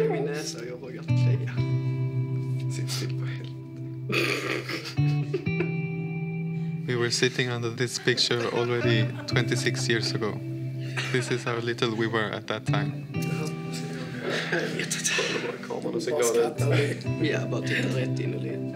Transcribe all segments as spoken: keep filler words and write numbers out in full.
i min näsa och jag vågar inte klia. Sitt still på helvete. We were sitting under this picture already twenty-six years ago. This is how little we were at that time. Jag vet inte. Kameran och så går det ut. Ja, bara titta rätt in och led.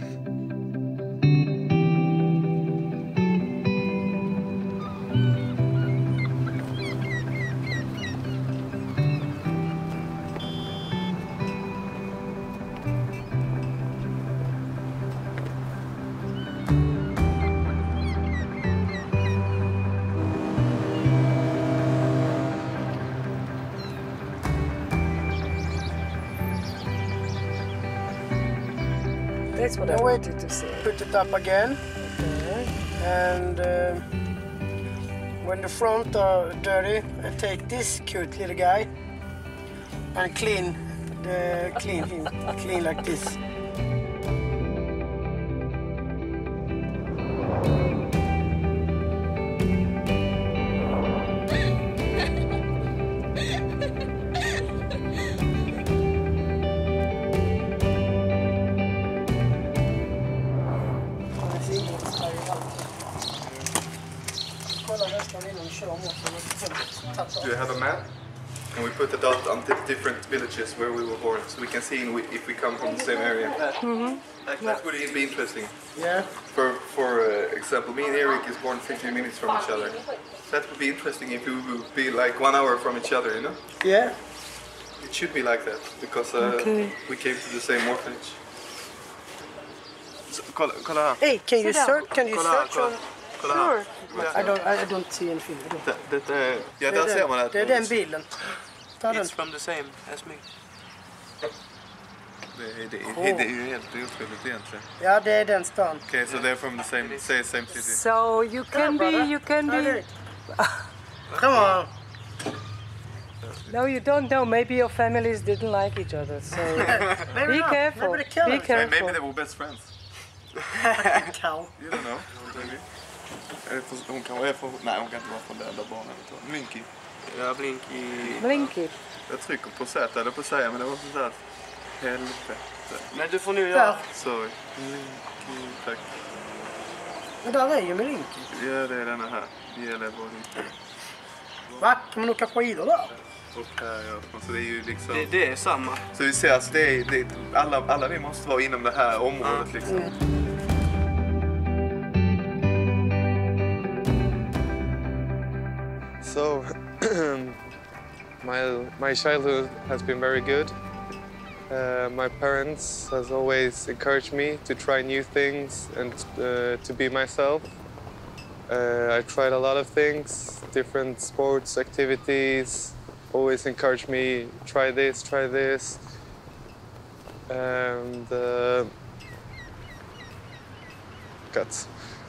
That's what I wanted to say. Put it up again. Okay. And uh, when the front are dirty, I take this cute little guy and clean the clean him, clean like this. Do you have a map? And we put the dot on the different villages where we were born, so we can see if we come from the same area. Mm-hmm. That would be interesting. Yeah. For for uh, example, me and Eric is born fifteen minutes from each other. That would be interesting if we would be like one hour from each other, you know? Yeah. It should be like that because uh, Okay. we came to the same orphanage. So, kolla, kolla här. Hey, can you Sit down. search? Can you Kolla här, search kolla. on? Kolla här. Sure. I don't. I don't see anything. I don't. Det, det, är- ja, där Det är ser man den- att det är den bilen. Ta den. It's from the same as me. Det, det, det, det är ju helt otroligt egentligen. Ja, det är den stan. Okay, so they're from the same, say, same city. So you can be, you can be. Come on. No, you don't know. Maybe your families didn't like each other. So Maybe be not. careful. Maybe they kill Be us. Maybe careful. they were best friends. Cow. You don't know. Maybe. Är det från- Hon kanske är från... Nej, hon kan inte vara från det där barnen. Minky. Ja, Blinky. Blinky. Jag trycker på Z, eller på säga, men det var sådär. Helvete. Men du får nu Där. göra... Sorry. Minky, tack. Men där är ju Melinki. Ja, det är denna här. Det gäller bara Minky. Va? Kan man åka skidor där? Och här, ja. Så det är ju liksom... Det, det är samma. Så vi ser, alltså det är, det är, alla, alla vi måste vara inom det här området liksom. Mm. So, my, my childhood has been very good. Uh, my parents has always encouraged me to try new things and uh, to be myself. Uh, I tried a lot of things, different sports, activities, always encouraged me, try this, try this. And uh, guts.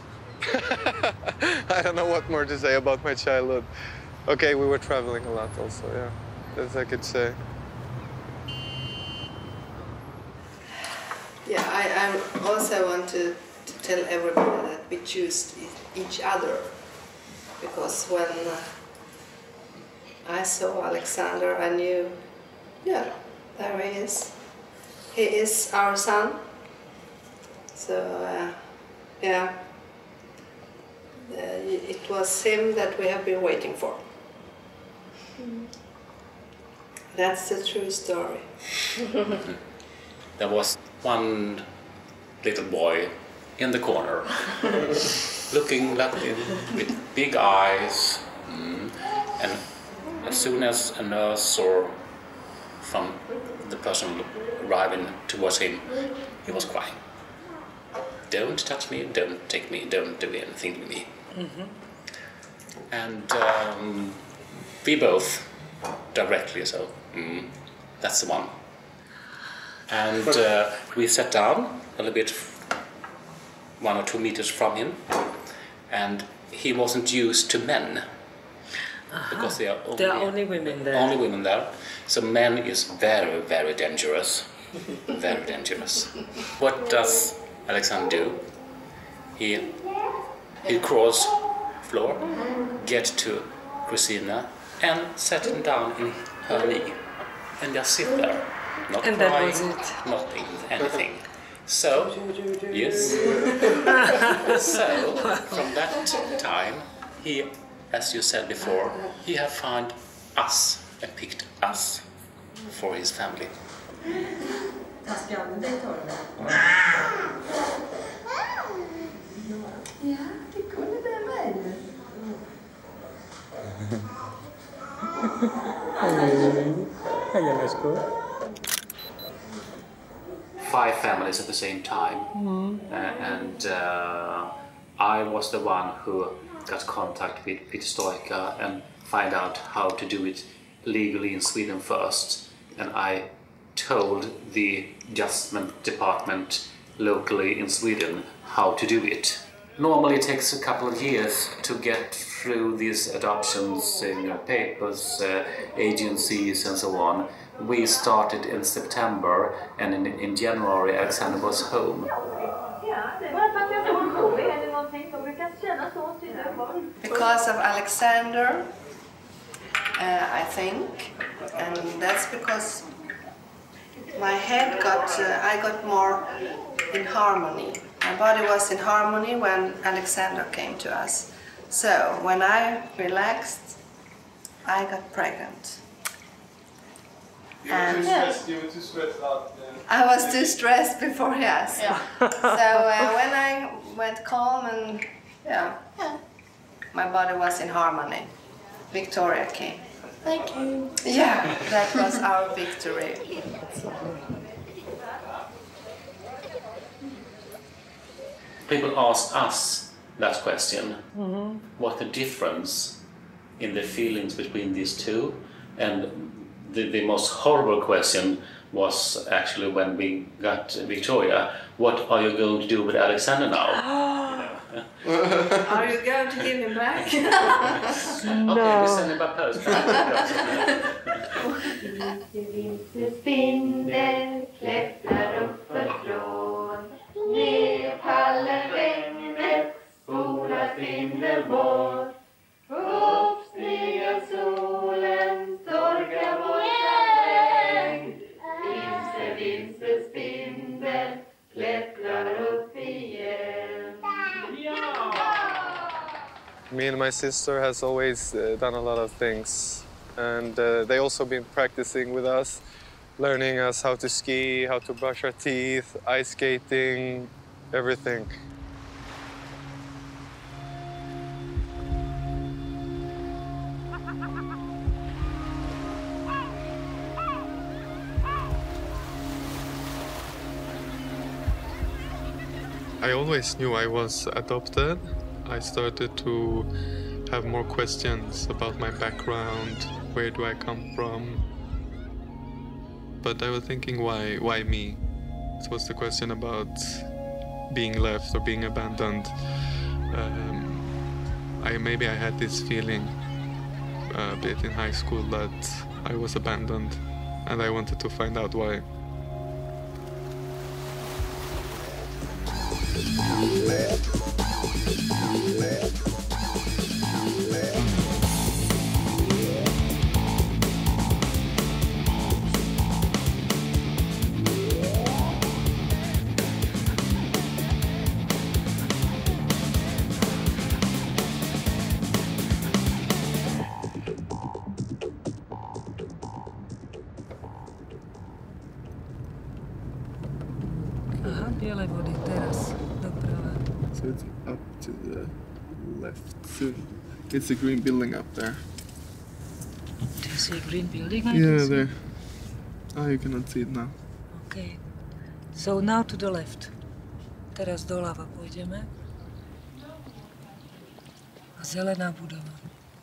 I don't know what more to say about my childhood. Okay, we were traveling a lot also, yeah. That's I could say. Yeah, I, I also want to, to tell everybody that we choose each other, because when uh, I saw Alexander, I knew, yeah, there he is. He is our son. So, uh, yeah, uh, it was him that we have been waiting for. Mm. That's the true story. There was one little boy in the corner, looking like him with big eyes, mm. and as soon as a nurse saw from the person arriving towards him, he was crying. Don't touch me, don't take me, don't do anything to me. Mm-hmm. And um, we both directly so, mm, that's the one. And uh, we sat down a little bit, one or two meters from him, and he wasn't used to men. Uh-huh. Because they are only, There are only women there. Only women there. So men is very, very dangerous. Very dangerous. What does Alexander do? He he crawls floor, get to Christina, and set him down in her knee. and just sit there, not And that crying, was it. not anything. So, yes. So, from that time, he, as you said before, he had found us and picked us for his family. Five families at the same time, mm. uh, and uh, I was the one who got contact with Peter Stoika and find out how to do it legally in Sweden first, and I told the adjustment department locally in Sweden how to do it. Normally it takes a couple of years to get through these adoptions in papers, uh, agencies and so on. We started in September, and in, in January Alexander was home. Because of Alexander, uh, I think, and that's because my head got, uh, I got more in harmony. My body was in harmony when Alexander came to us. So when I relaxed, I got pregnant. And you were too stressed out then. I was too stressed before, yes. Yeah. So uh, when I went calm and yeah, yeah, my body was in harmony, Victoria came. Thank you. Yeah, that was our victory. People asked us that question, mm-hmm. what the difference in the feelings between these two, and the, the most horrible question was actually when we got Victoria, what are you going to do with Alexander now? You know? Are you going to give him back? No. Okay, we send him by post. Spindel klättrar uppifrån, ner faller regnet, spolar spindel bort. Upp stiger solen, torkar borta regn. Vimse, vimse, spindel klättrar upp igen. Me and my sister has always uh, done a lot of things, and uh, they also been practicing with us, learning us how to ski, how to brush our teeth, ice skating, everything. I always knew I was adopted. I started to have more questions about my background, where do I come from? But I was thinking, why, why me? It was the question about being left or being abandoned. Um, I maybe I had this feeling a bit in high school that I was abandoned, and I wanted to find out why. Aha, Bielevody, teraz, doprava. So it's up to the left. So it's a green building up there. Do you see a green building? I Yeah, see. there. Oh, you cannot see it now. Okay. So now to the left. Teraz doľava pôjdeme. A zelená budova.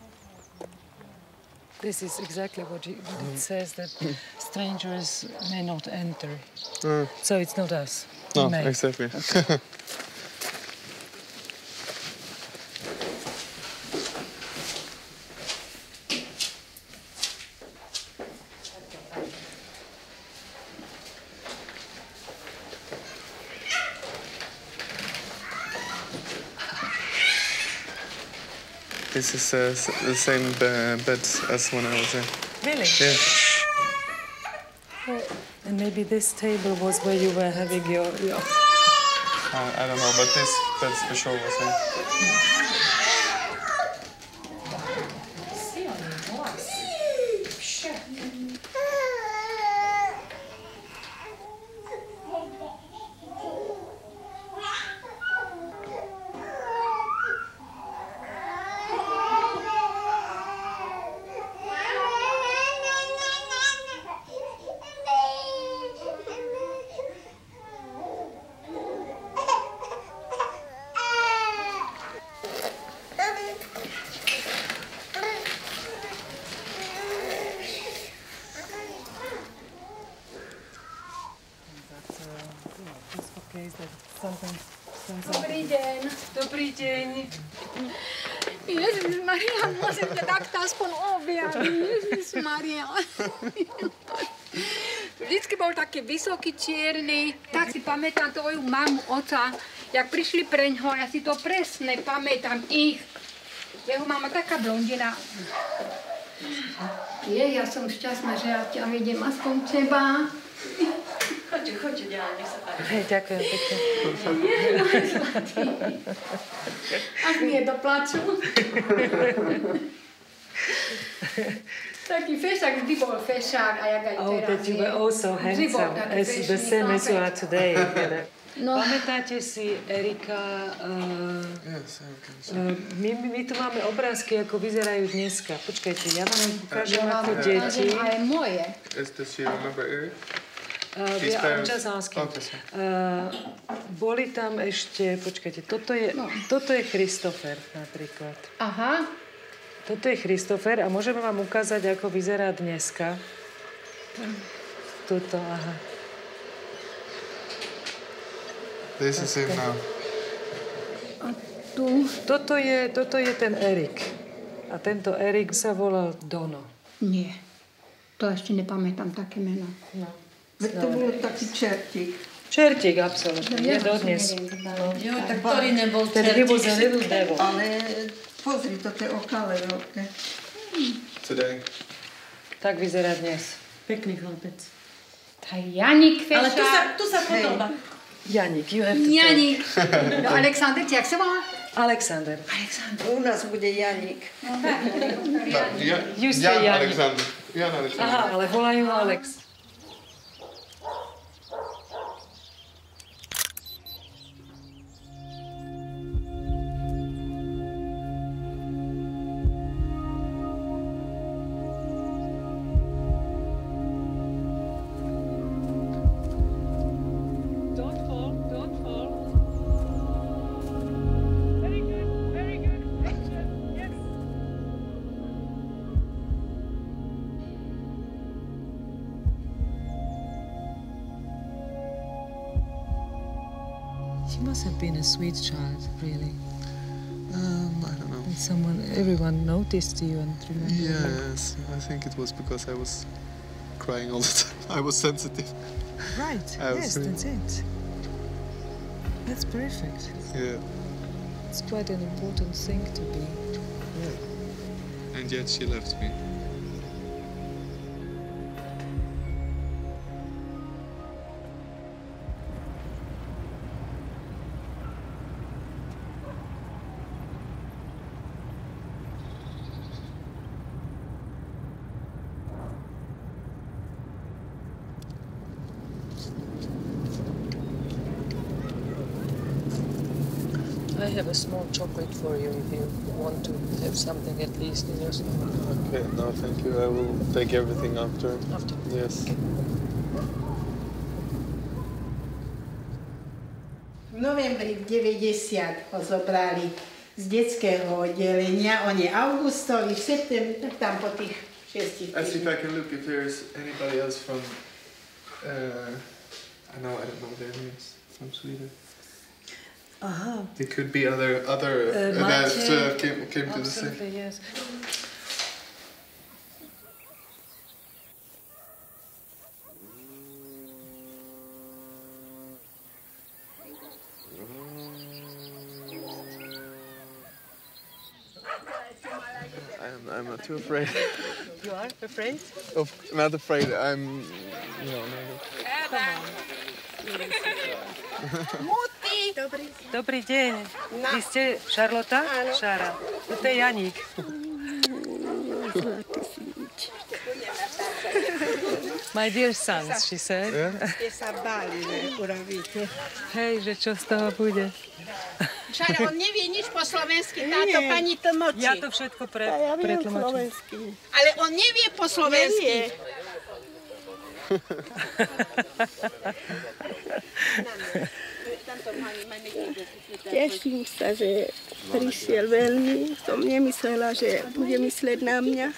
This is exactly what it, what it says, that strangers may not enter. Uh, So it's not us. no, We may. exactly. Okay. This is uh, s- the same uh, bed as when I was in. Really? Yeah. And maybe this table was where you were having your... your... Uh, I don't know, but this, that's for sure was it. Dobrý deň. Dobrý deň. Ježišmaria, môžem ťa takto aspoň objaviť. Ježišmaria. Vždycky bol taký vysoký, čierny. Tak si pamätám tvoju mamu, oca. Jak prišli preňho, ja si to presne pamätám ich. Jeho mama taká blondina. Je, ja som šťastná, že ja ťa vidím aspoň teba. Chodźcie, chodźcie, Diana, nech sa páči. Hej, ďakujem pekne. Až mi je do plaču. Taký fešák, vždy bol fešák, a jak aj teraz. Oh, that you were also handsome, as the same as you are today. No. Pamätáte si Erika? Uh, yes, uh, my, my tu máme obrázky, ako vyzerajú dneska. Počkajte, ja vám ukážem ja ako vám deti. aj moje. Is, does she remember Eric? Uh, yeah, I'm just asking. Okay, uh, boli tam ešte, počkajte, toto je, no. toto je Christopher napríklad. Aha. Toto je Christopher a môžeme vám ukázať, ako vyzerá dneska. Tuto, aha. This is him now. A tu? Toto je, toto je ten Erik. A tento Erik sa volal Dono. Nie. To ešte nepamätám také meno. No. Veď to bol taký čertík. Čertík, absolútne. Je dodnes. No. Jo, tak ktorý nebol ten čertík. Ten a little devil. Ale pozri, toto je okale veľké. Today. Tak vyzerá dnes. Pekný chlapec. Tá Janik fešák. Ale tu sa, tu sa podobá. Janik, you have to Janik. No, Alexander, jak sa volá? Alexander. Alexander. U nás bude Janik. No, ja, You say Jan Janik. Alexander. Jan Alexander. Aha, ale volajú Alex. She must have been a sweet child, really. Um, I don't know. And someone, everyone noticed you and remembered you. Yes, I think it was because I was crying all the time. I was sensitive. Right, I yes, was, that's it. That's perfect. Yeah. It's quite an important thing to be. Yeah. And yet she left me. I have a small chocolate for you if you want to have something at least in your stomach. Okay, no, thank you. I will take everything after. After? Yes. Okay. V novembri v deväťdesiat ho zobrali z detského oddelenia. On je augustovi, v septembri, tak tam po tých šiestich Let's see if týždňoch. I can look if there's anybody else from. Uh, I know I don't know their names from Sweden. Aha. It could be other other Uh, uh, that Maciej. uh, came came to the same. Absolutely, yes. I'm I'm not too afraid. You are afraid? Of, not afraid, I'm... No, no. Come on. Dobrý. Dobrý deň. Vy ste Šarlota? Šara. To je Janík. My dear sons, she said. Ste sa báli, že urobíte. Hej, že čo z toho bude. Šara, on nevie nič po slovensky, táto pani tlmočí. Ja to všetko pre, ja viem pretlmočím. slovensky. Ale on nevie po slovensky. Teším sa, že prišiel veľmi. Som nemyslela, že bude mysleť na mňa.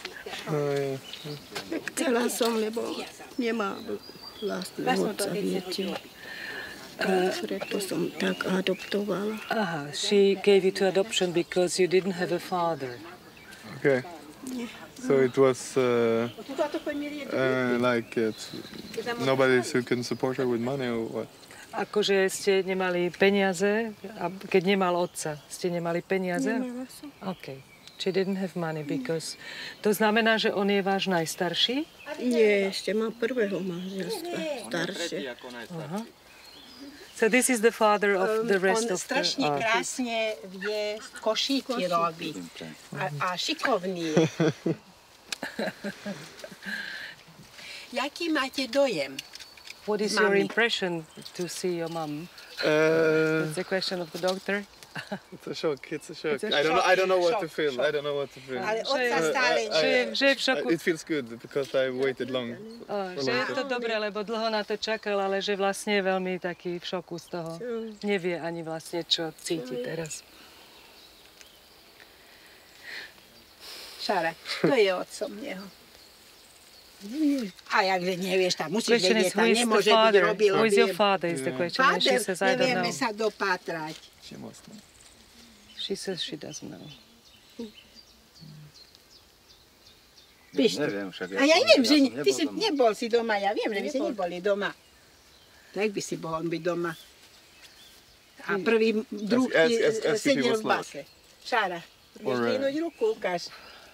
Chcela som, lebo nemá vlastného otca, viete. Preto som tak adoptovala. Aha, she gave you to adoption because you didn't have a father. Okay. So it was uh, uh, like uh, nobody who can support her with money or what? Akože ste nemali peniaze, a keď nemal otca, ste nemali peniaze? Nemala som. OK. She didn't have money because... To znamená, že on je váš najstarší? Nie, ešte mám prvého manželstva, staršie. Aha. So this is the father of the rest on of the... strašne oh. krásne vie košíky robiť. A, a šikovný. Jaký máte dojem? What is Mami. your impression to see your mum? Uh, That's the question of the doctor. It's a shock. It's a shock. It's a I don't know. I don't know what shock, to feel. shock. I don't know what to feel. Ale otca stále... I- I- Že je v šoku. It feels good because I waited long. Oh, že je to dobré, lebo dlho na to čakal, ale že vlastne je veľmi taký v šoku z toho. Nevie ani vlastne, čo cíti teraz. Šara, kto je otcom neho? A jakže nevieš, tam musíš Question is, vedieť, who tam is the nemôže byť father? robil. Who is your father is the question. And she Father, says, I don't nevieme know. sa dopátrať. She must know. She says she doesn't know. Píš to. A ja viem, že ty si nebol si doma, ja viem, že vy ste neboli doma. Tak by si bol byť doma. A prvý druh Ask- ask- ask if he sedel was v base. Šára, vieš dvihnúť ruku, ukáž.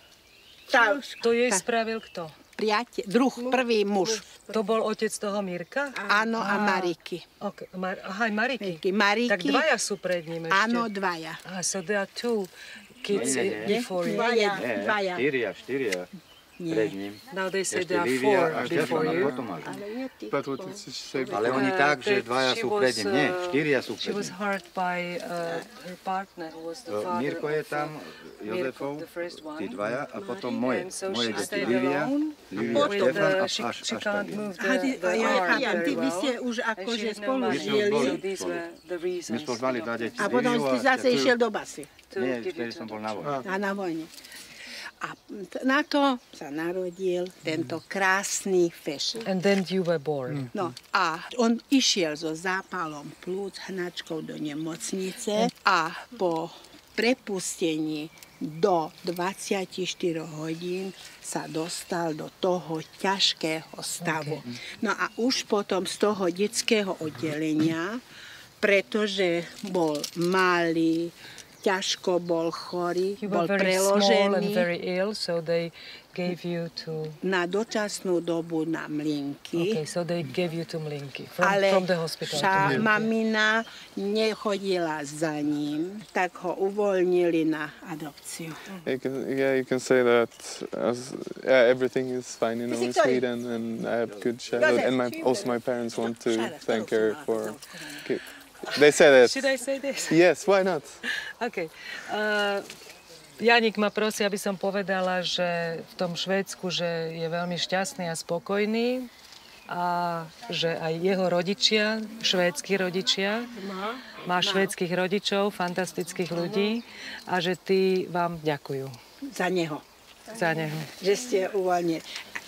Tá, To jej spravil kto? priateľ, druh, prvý muž. To bol otec toho Mirka? Áno, a Mariky. Okay. Mar- Aha, aj Mariky. Mariky. Mariky. Tak dvaja sú pred ním ešte. Áno, dvaja. Ah, so there are two kids Nie, nie, nie. before you. Dvaja, Nie, dvaja. štyria, štyria pred ním. Now they say Ešte there are Lívia four a before Štefan a you. potom až. Ale nie ty. But what did she say? Ale oni Uh, tak, že that dvaja she sú was, pred ním. Nie, uh, štyria sú She pred was ním. hurt by uh, her partner, who was the father Mirko je of, tam, uh, Jozefov, Mirko, the first one. tí dvaja a potom moje. And so Moje she deti stayed Lívia, alone. Lívia, With Štefan the, a she, až, she až can't tak. move A the, ty, the a ja, arm ja, very ty by well. ste už And she akože had no spolu money. žili. So these were the reasons. My sme zvali dva deti A potom Líviu ty zase Štefan. išiel do basy. To Nie, give vtedy you som to bol na vojne. A na vojne. A t- na to sa narodil tento krásny Fešek. And then you were born. No a on išiel so zápalom plúc hnačkou do nemocnice a po prepustení do dvadsaťštyri hodín sa dostal do toho ťažkého stavu. No a už potom z toho detského oddelenia, pretože bol malý, ťažko bol chorý, You bol were very small and preložený very ill, so they gave you to... na dočasnú dobu na Mlinky. Okay, so they gave you to Mlinky from, Ale from the hospital. ša, to Mlinky. mamina nechodila za ním, tak ho uvoľnili na adopciu. You can, yeah, you can say that. As, yeah, everything is fine, you know, in Sweden, and I have good childhood. And my, also, my parents want to thank her for. They say that. Should I say this? Yes, why not? OK. Uh, Janík ma prosí, aby som povedala, že v tom Švédsku, že je veľmi šťastný a spokojný a že aj jeho rodičia, švédski rodičia, má švédskych rodičov, fantastických ľudí a že tí vám ďakujú. Za neho. Za neho. Že ste uvoľnili.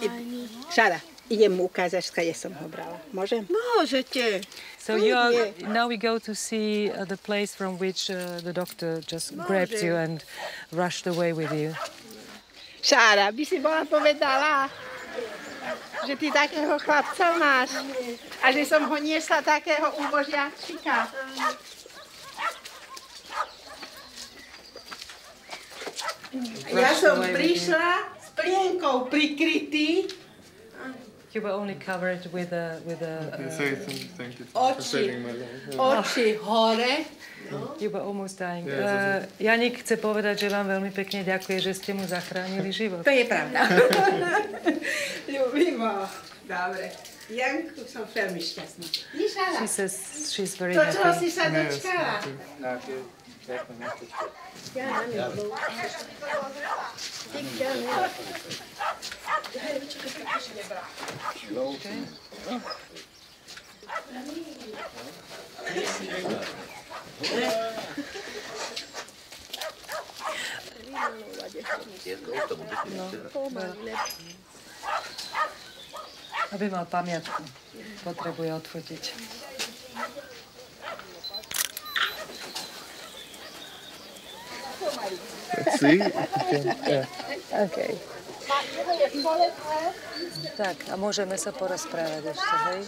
Šara, idem mu ukázať, skade som ho brala. Môžem? Môžete. So you are, now we go to see uh, the place from which uh, the doctor just grabbed you and rushed away with you. Šára, by si bola povedala, že ty takého chlapca máš a že som ho niesla takého úbožiačika. Ja som prišla z plienkou prikrytý. You were only covered with a with a. Okay, Uh, say something. Thank you for Oči, saving my life. Yeah. oči hore. You were almost dying. Yeah, Uh, Janik chce povedať, že vám veľmi pekne ďakuje, že ste mu zachránili život. To je pravda. Ľubím ho. Dobre. Janku, som veľmi šťastná. She says she's very To, čo happy. si sa dočkala. Aby mal pamiatku, potrebuje odfotiť. Let's see. Yeah. Okay. Tak, a môžeme sa porozprávať ešte, hej?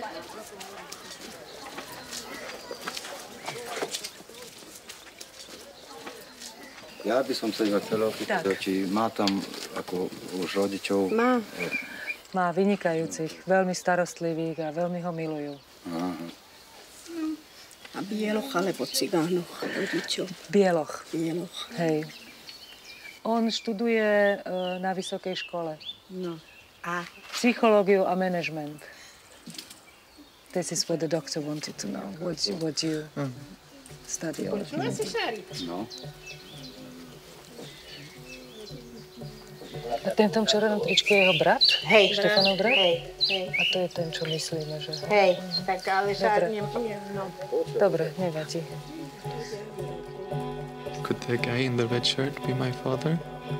Ja by som sa iba chcel opýtať, či má tam ako už rodičov... Má. Má vynikajúcich, veľmi starostlivých a veľmi ho milujú. Aha. A bieloch alebo cigánoch rodičov. Bieloch. Bieloch. Hej. On študuje uh, na vysokej škole. No. A? Psychológiu a management. This is what the doctor wanted to know. What, what you study on. No. A ten v tom červenom tričku je jeho brat? Hej. Štefanov brat? Hej, hej. A to je ten, čo myslíme, že... Hej, tak ale Dobre. žádne... No. Dobre, nevadí. Could the guy in the red shirt be my father?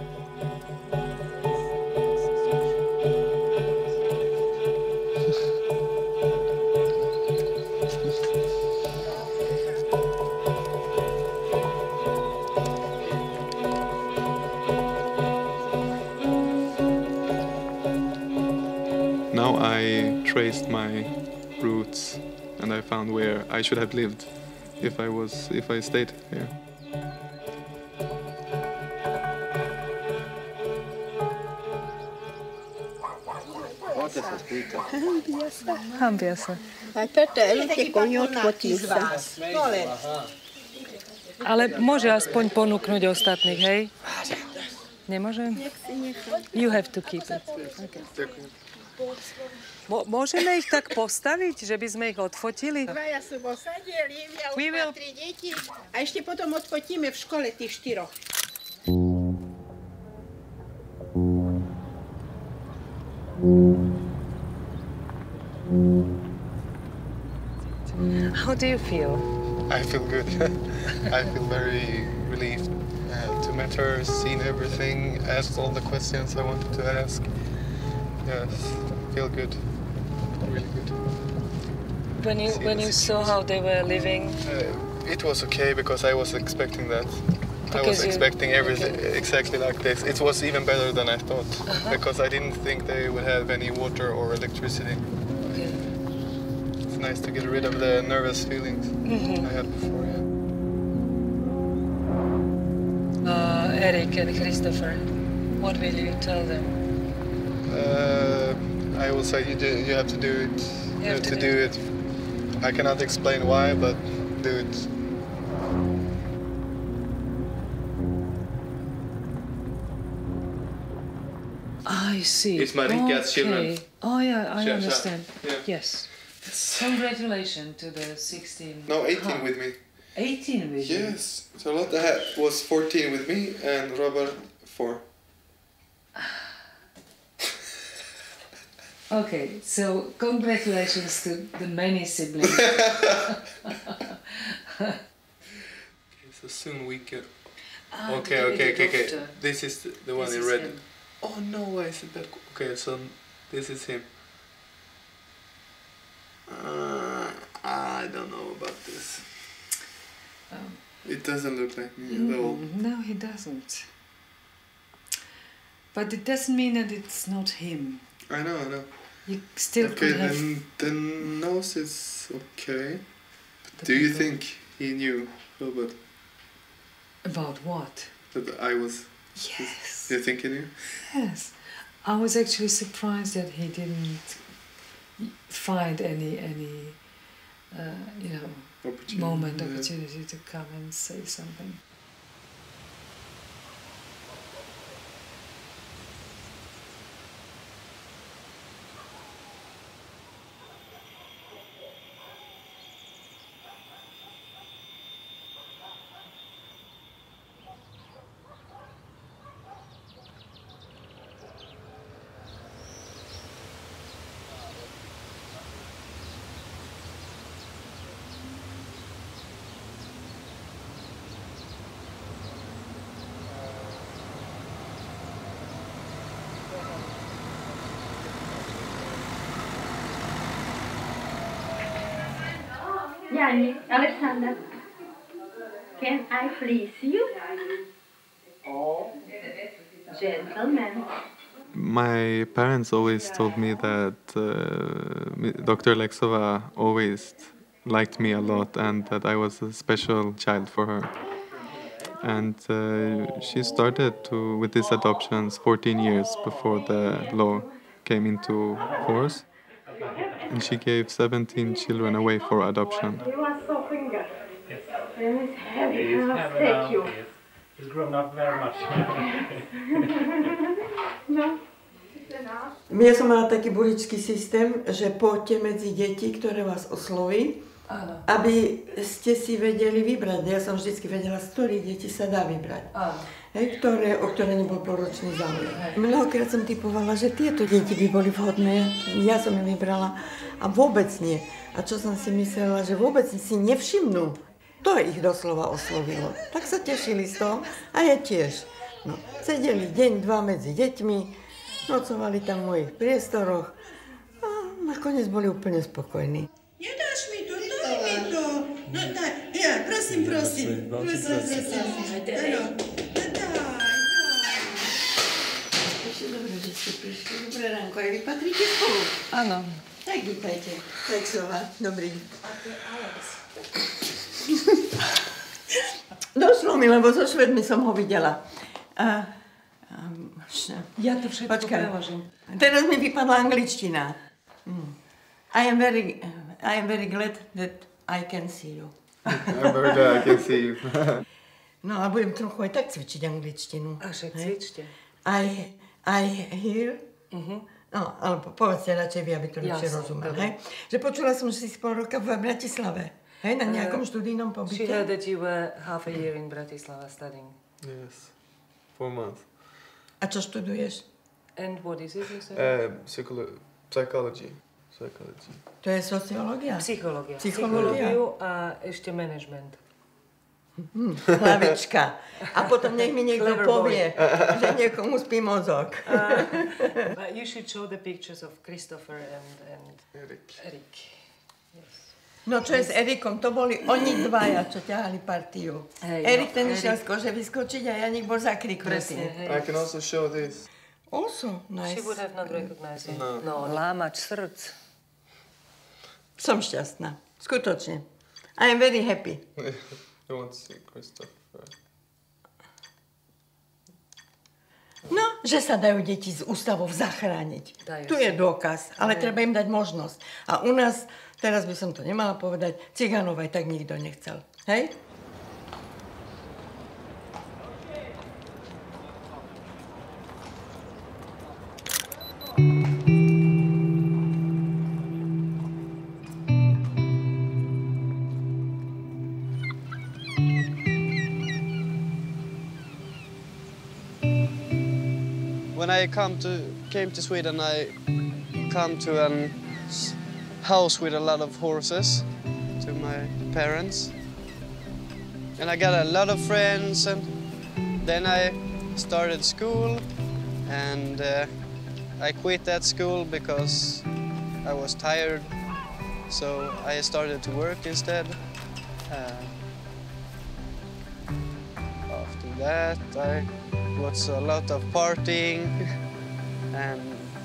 Now I traced my roots and I found where I should have lived if I was if I stayed here. Poďte sa spýtať. Hambia sa. A toto je taký koňotvotín sa. Ale môže aspoň ponúknuť ostatných, hej? Nemôžem? You have to keep it. Okay. Mo- môžeme ich tak postaviť, že by sme ich odfotili? Dvaja sú posadili, ja už We will- mám tri deti. A ešte potom odfotíme v škole tých štyroch. How do you feel? I feel good. I feel very relieved uh, to meet her, seen everything, asked all the questions I wanted to ask. Yes, feel good. Really good. When you when you saw how they were living, Uh, it was okay because I was expecting that. I Because was you- expecting everything exactly like this. It was even better than I thought because I didn't think they would have any water or electricity. okay. It's nice to get rid of the nervous feelings I had before. Yeah. uh, Eric and Christopher, what will you tell them? Uh, I will say you, do, you have to do it. You have to do it. I cannot explain why, but do it. I see. It's Marika's okay. children. Oh yeah, I Sure, understand. sure. Yeah. Yes. Congratulations to the sixteen. No, eighteen Huh. with me. eighteen with you? Yes. Charlotte had, was fourteen with me and Robert four. Okay, so congratulations to the many siblings. So soon we can. Ah, okay, the okay, okay, okay. doctor. This is the, the one This in is red. him. Oh no, why is it that? Okay, so this is him. Uh, I don't know about this. Um, It doesn't look like me at all. Mm, no, he doesn't. But it doesn't mean that it's not him. I know, I know. You still Okay, could have... then the nose is okay. The Do you people- think he knew, Robert, About what? that I was Yes. Do you think he knew? Yes. I was actually surprised that he didn't find any any uh, you know Opportunity, moment, yeah. opportunity to come and say something. Yanni, Alexander, can I please you? Oh, gentlemen. My parents always told me that uh, Doctor Alexova always liked me a lot and that I was a special child for her. And uh, she started to, with these adoptions fourteen years before the law came into force. And she gave seventeen children away for adoption. You are so finger. Yes. And it's heavy. He's I'll heavy take now, you. yes. He's grown up very much. No. Ja som mala taký buličský systém, že poďte medzi deti, ktoré vás osloví, Áno. aby ste si vedeli vybrať. Ja som vždycky vedela, z ktorých detí sa dá vybrať. Áno. Hej, ktoré, o ktoré nebol poročný záujem. Mnohokrát som typovala, že tieto deti by boli vhodné. Ja som ich vybrala a vôbec nie. A čo som si myslela, že vôbec si nevšimnú. To ich doslova oslovilo. Tak sa tešili z toho a ja tiež. No, sedeli deň, dva medzi deťmi, nocovali tam v mojich priestoroch a nakoniec boli úplne spokojní. Nedáš mi to, daj mi to. No daj, ja, prosím, prosím. Prosím, prosím. Áno, daj, daj. Ešte dobre, že ste prišli. Dobré ránko, aj vy patríte spolu? Áno. Tak vítajte. Lexová, dobrý. Došlo mi, lebo so Švedmi som ho videla. A, um, Ja to všetko Počkaj. preložím. Teraz mi vypadla angličtina. Mm. I am very, I am very glad that I can see you. I'm very glad I can see you. No a budem trochu aj tak cvičiť angličtinu. A však cvičte. I, I hear. Uh-huh. No, alebo povedzte radšej vy, aby to lepšie Jasne, rozumel. dobre. Hej? Že počula som, že si pol roka v Bratislave. Hej, na nejakom Uh, študijnom She pobyte. heard that you were half a year in Bratislava studying. Yes, four months. A čo študuješ? And what is it, you said? Uh, psycholo- psychology. Psychology. To je sociológia? Psychológia. Psychológia. Psychológiu a ešte management. Hm, hlavička. A potom nech mi niekto Clever povie, boy. že niekomu spí mozog. Uh, but you should show the pictures of Christopher and, and Eric. Eric. Yes. No čo je s Erikom? To boli oni dvaja, čo ťahali partiu. Hej, Erik no, ten išiel Erik. z kože vyskočiť a Janik bol zakriknutý. Presne, hej. I can also show this. Also, nice. She would have not recognized him. No. No, lámač srdc. Som šťastná. Skutočne. I am very happy. I want to see Christopher. No, že sa dajú deti z ústavov zachrániť. Dajú Tu je sa. dôkaz, ale Dajú. treba im dať možnosť. A u nás, teraz by som to nemala povedať, cigánov aj tak nikto nechcel. Hej? When I come to came to Sweden, I come to a house with a lot of horses to my parents, and I got a lot of friends. And then I started school, and uh, I quit that school because I was tired. So I started to work instead. Uh, after that, I was a lot of partying, and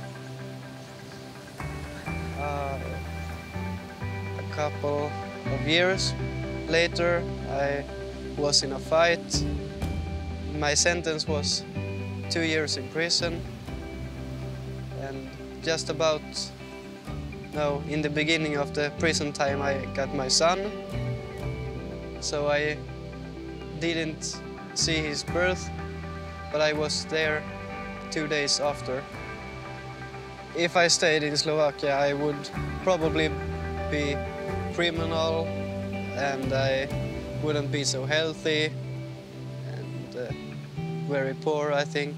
uh, a couple of years later, I was in a fight. My sentence was two years in prison. And just about, no, in the beginning of the prison time, I got my son. So I didn't see his birth, but I was there two days after. If I stayed in Slovakia, I would probably be criminal, and I wouldn't be so healthy and uh, very poor, I think.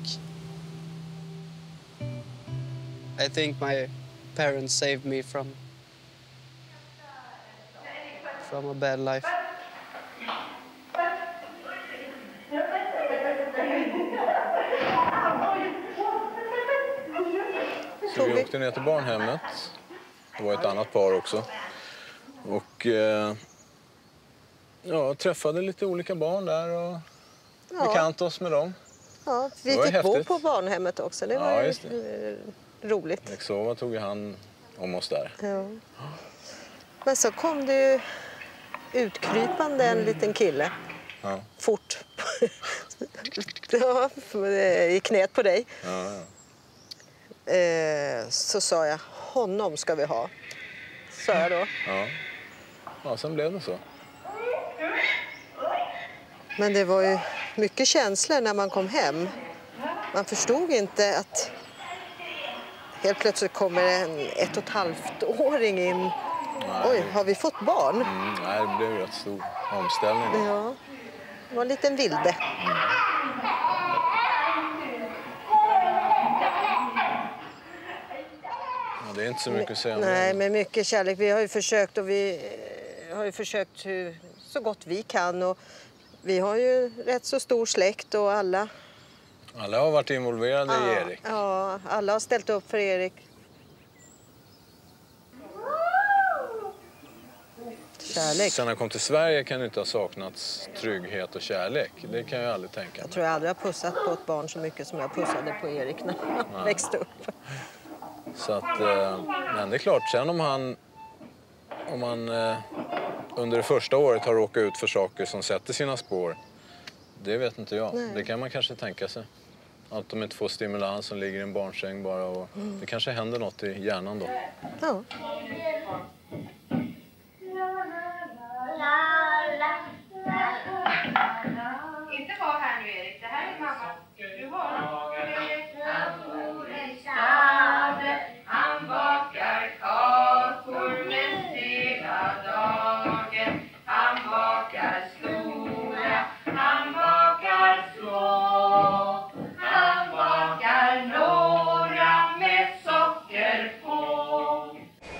I think my parents saved me from from a bad life. Så vi åkte ner till barnhemmet. Det var ett annat par också. Och eh, ja, träffade lite olika barn där och Ja. bekantade oss med dem. Ja, vi Det var fick häftigt. bo på barnhemmet också. Det Ja, var ju just det. eh, roligt. Exova tog ju hand om oss där. Ja. Men så kom det ju utkrypande en liten kille. Ja. Fort. Ja, i knät på dig. Ja, ja. Eh, så sa jag, honom ska vi ha. Sa jag då. Ja. Ja, sen blev det så. Men det var ju mycket känslor när man kom hem. Man förstod inte att helt plötsligt kommer en ett och ett halvt åring in. Nej. Oj, har vi fått barn? Mm, nej, det blev ju rätt stor omställning. då. Ja, det var en liten vilde. Ja, det är inte så mycket att säga om Nej, det. men mycket kärlek. Vi har ju försökt och vi eh, har ju försökt hur, så gott vi kan. Och vi har ju rätt så stor släkt och alla, Alla har varit involverade i Erik. ja, alla har ställt upp för Erik. Kärlek. Sen han kom till Sverige kan det inte ha saknats trygghet och kärlek. Det kan jag aldrig tänka mig. Jag tror jag aldrig har pussat på ett barn så mycket som jag pussade på Erik när han Nej. växte upp. Så att, eh, men det är klart, sen om han, om han eh, under det första året har råkat ut för saker som sätter sina spår, det vet inte jag. Nej. Det kan man kanske tänka sig. Att de inte får stimulans som ligger i en barnsäng bara. Och Mm. det kanske händer något i hjärnan då. Ja. Inte var här nu Erik, det här är mamma. Du har. Han bakar kakor mest hela dagen. Han bakar stora, han bakar små. Han bakar några med socker på.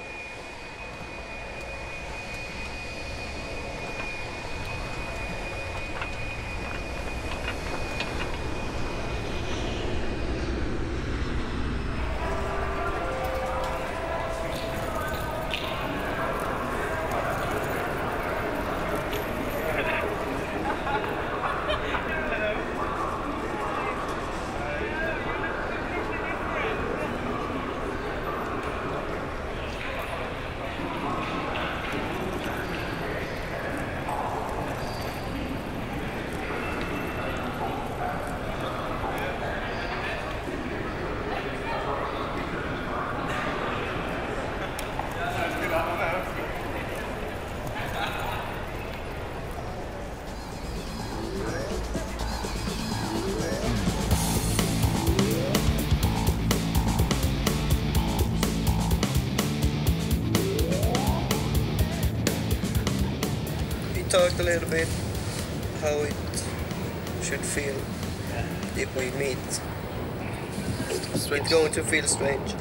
We talked a little bit how it should feel if we meet. It's going to feel strange.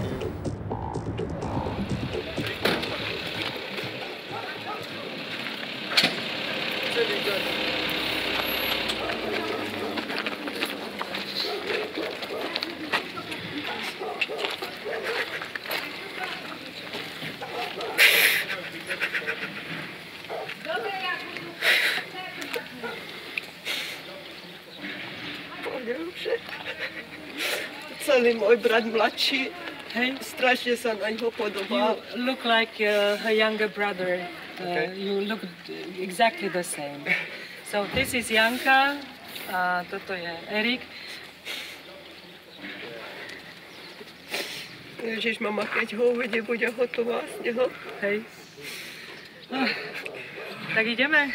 Celý môj brat mladší, strašne sa na ňo podobá. You look like uh, her younger brother. Uh, Okay. You look exactly the same. So this is Janka, a toto je Erik. Ježiš, mama, keď ho uvedie, bude hotová z neho. Hej. No, tak ideme.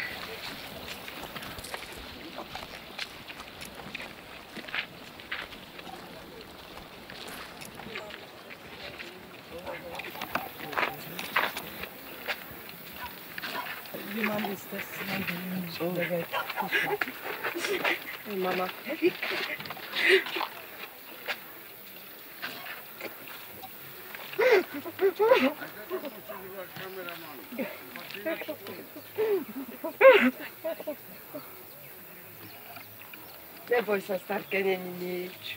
Mama. Neboj sa, starke, není nič.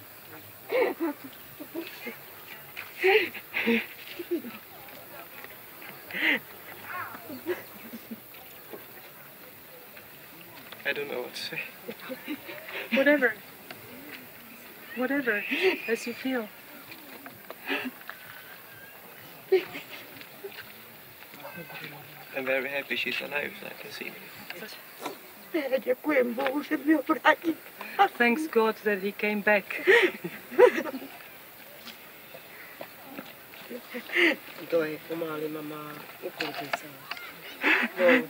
I don't know what to say. Whatever. Whatever, as you feel. I'm very happy she's alive, so I can see. Ďakujem Bohu, že mi ho vrátil. Thanks God that he came back. To je pomaly, mama, ukoľkej sa. No.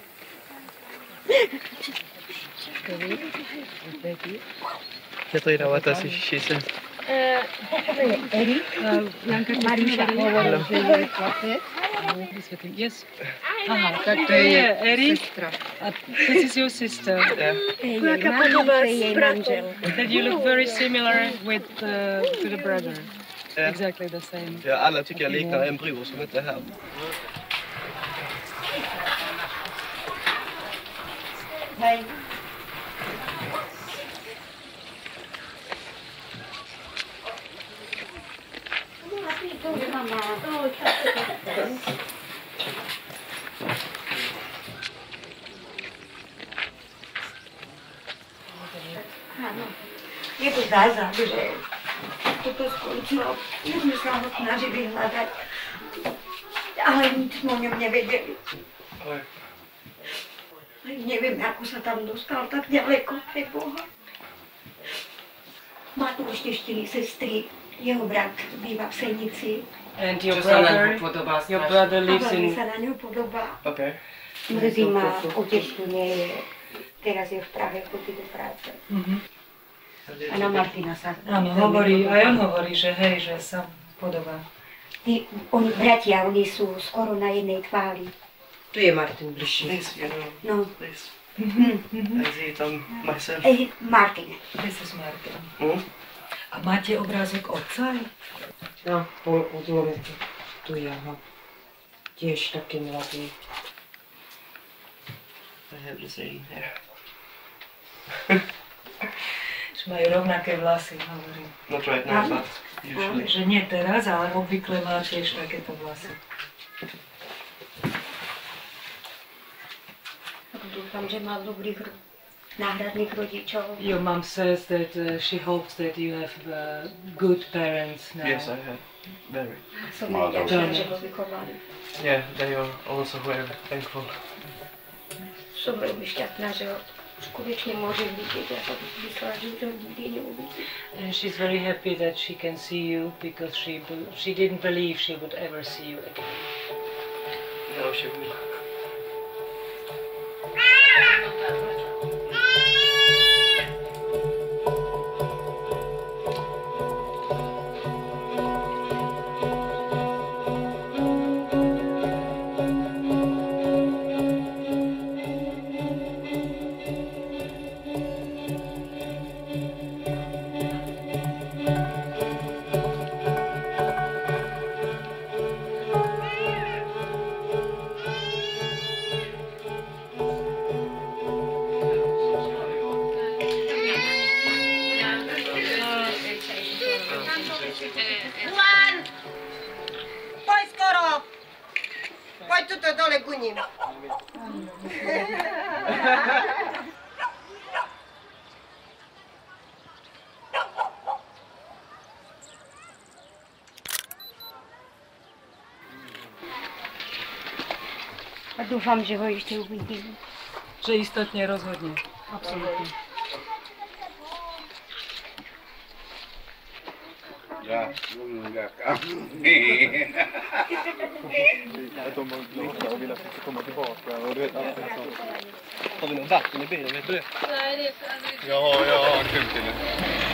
Katrina, what does she say? Erik, Janka Maríša hovorila, že je chlapec. Yes. Aha, tak to je Erik. A this is your sister. Jaká podobá s bratom. That you look very similar with uh, to the brother. Ja. Exactly the same. Ja, alla tycker jag liknar en bror som inte är här. Hej. Áno. Je to zázrak, že toto skončilo. My sme sa ho snažili hľadať, ale nič sme o ňom nevedeli. Neviem, ako sa tam dostal tak ďaleko, pre Boha. Má tu ešte štyri sestry. Jeho brat býva v Senici. And your brother, your brother lives A veľmi in... sa na ňu podobá. Okay. Mrzí ma, otec tu nie je. Teraz je v Prahe, chodí do práce. Mhm. A na Martina sa... Áno, hovorí, aj on hovorí, že hej, že sa podobá. Tí, oni bratia, oni sú skoro na jednej tvári. Tu je Martin bližší. This, you know. No. This. Mhm. I see it on myself. Eh, Martin. This is Martin. Mm? A máte obrázok otca? No, pol kilometru. Tu je, no. Tiež taký mladý. I have the same hair. Že majú rovnaké vlasy, hovorím. Not right now, but usually. Že nie teraz, ale obvykle má tiež takéto vlasy. Dúfam, že má dobrých náhradných rodičov. Your mom says that uh, she hopes that you have uh, good parents now. Yes, I have. Very. Som vďačná, že ho vychovali. Yeah, they are also very thankful. Som veľmi šťastná, že ho skutočne môžem vidieť. Ja som myslela, že ho nikdy neuvidím. And she's very happy that she can see you because she be- she didn't believe she would ever see you again. No, she will. Milan! Poď skoro! Poď tuto dole ku ním. A dúfam, že ho ešte uvidím. Že istotne rozhodne. Absolutne. Ja, jag kan. Att de var vill att vi ska komma tillbaka och det är Har vi någon vatten i bilen, vet du det? Nej, det är för... Jag har, jag har en kul till det.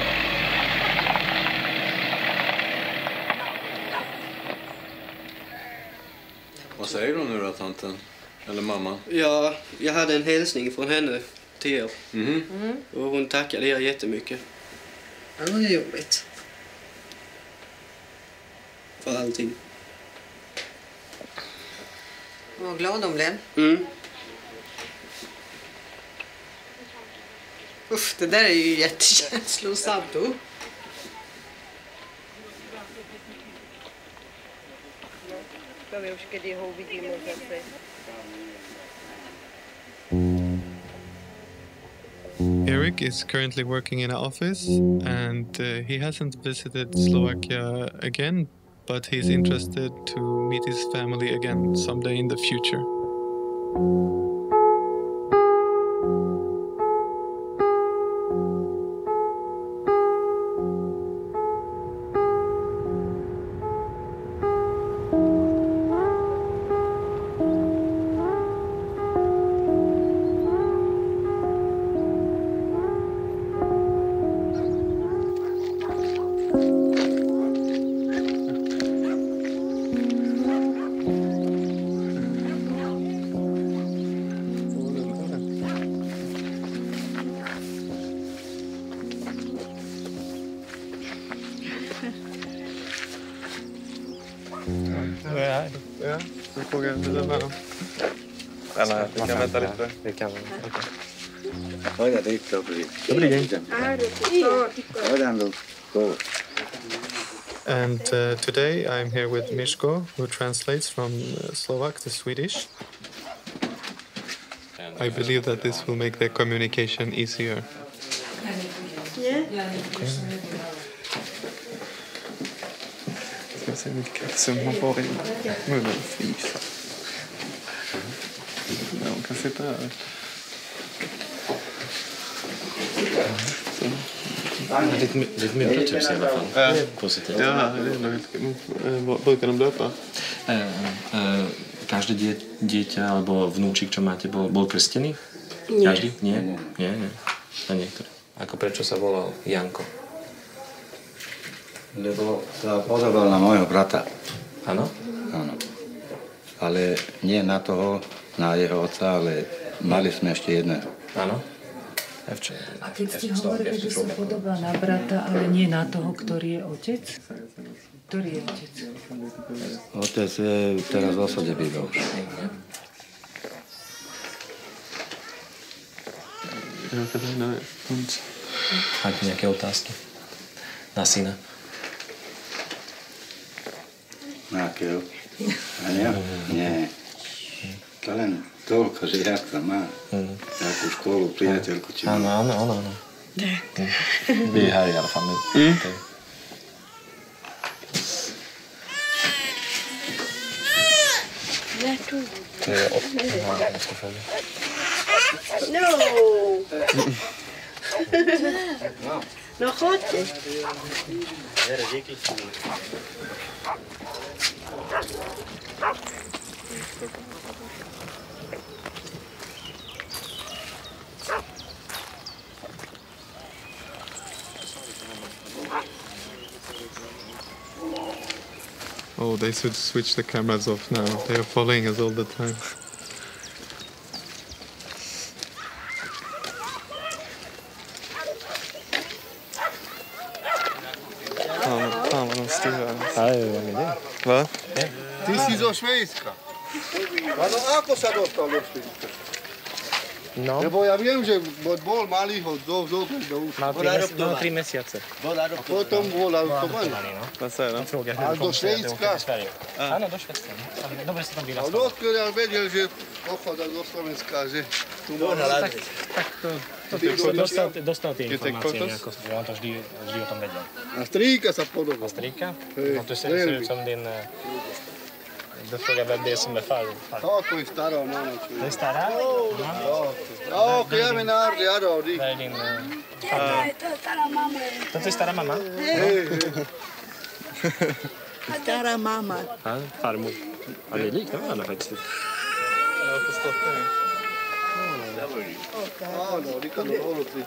Vad säger du nu då, tanten? Eller mamma? Ja, jag hade en hälsning från henne till er. Mhm. Mm. Och hon tackade er jättemycket. Ja, det är jobbigt. För allting. Vad glad de blev. Mm. Uff, det där är ju jättekänslosamt. Oh. Eric is currently working in an office and uh, he hasn't visited Slovakia again, but he's interested to meet his family again someday in the future. Ja, så frågar jag lite med dem. Eller, vi kan vänta lite. Det kan vi. Oj, det gick då blir. Då blir det. Ja, det ändå går. And uh, today I'm here with Mishko, who translates from uh, Slovak to Swedish. I believe that this will make the communication easier. Yeah. Ska se vilket som hon får i munnen. Fis. Ja, hon kan sitta här. Lite, lite mer plötsligt i alla fall. Ja. Det är positivt. Ja, det är nog. Vad brukar de döpa? Uh, uh, každé die, dieťa alebo vnúčik, čo máte, bol, bol krstený? Nie. Každý? Nie? Nie, nie. A niektorý. Ako prečo sa volal Janko? Lebo sa podobal na mojho brata. Áno? Áno. Ale nie na toho, na jeho otca, ale mali sme ešte jedného. Áno? A keď ste hovorili, že sa podobá na brata, ale nie na toho, ktorý je otec? Ktorý je otec? Otec je teraz v osade býval už. Máte nejaké otázky? Na syna? Na akého? A nie? Nie. To len toľko, že jak sa má. Jakú školu, priateľku či má. Áno, áno, áno, áno. Vi är här i alla fall nu. Mm. Okay. Det är åtta. Ja, jag ska följa. No. No chodźcie. Oh, they should switch the cameras off now. They are following us all the time. Fan, fan vad de stirrar. Ja, ja, men det. Va? Ti si zo Švédska. Áno, ako sa dostal do Švédska? No. Lebo ja viem, že od bol malých od do, do, do už. Mal tri, mes- mal tri mesiace. Potom bol adoptovaný. Vad säger de? Frågar hur A det do kom sig att du åkte Švédska. till Sverige. Áno, do Švédska. Ale dobre si tam A vyrastal. odkiaľ ja vedel, že pochoda do Slovenska, že tu bol Tak, tak to, to, to, dostal, dostal tie You take informácie photos? nejako, že on to vždy, vždy o tom vedel. A strýka sa podoba. A strýka? Hej, No to ser, ser veľmi. ut som din... eh, Du frågar vem det är som är far. far. Táto je stará mama. Det är Starra? Ja, kjämme närde, ja då. Det är din... eh, farbror. To är Starra mamma? Hej, hej. Stara mamma. Ja, farmor. Ja, ni liknar varandra faktiskt. Jag har förstått det. Ja, no, ricordolti.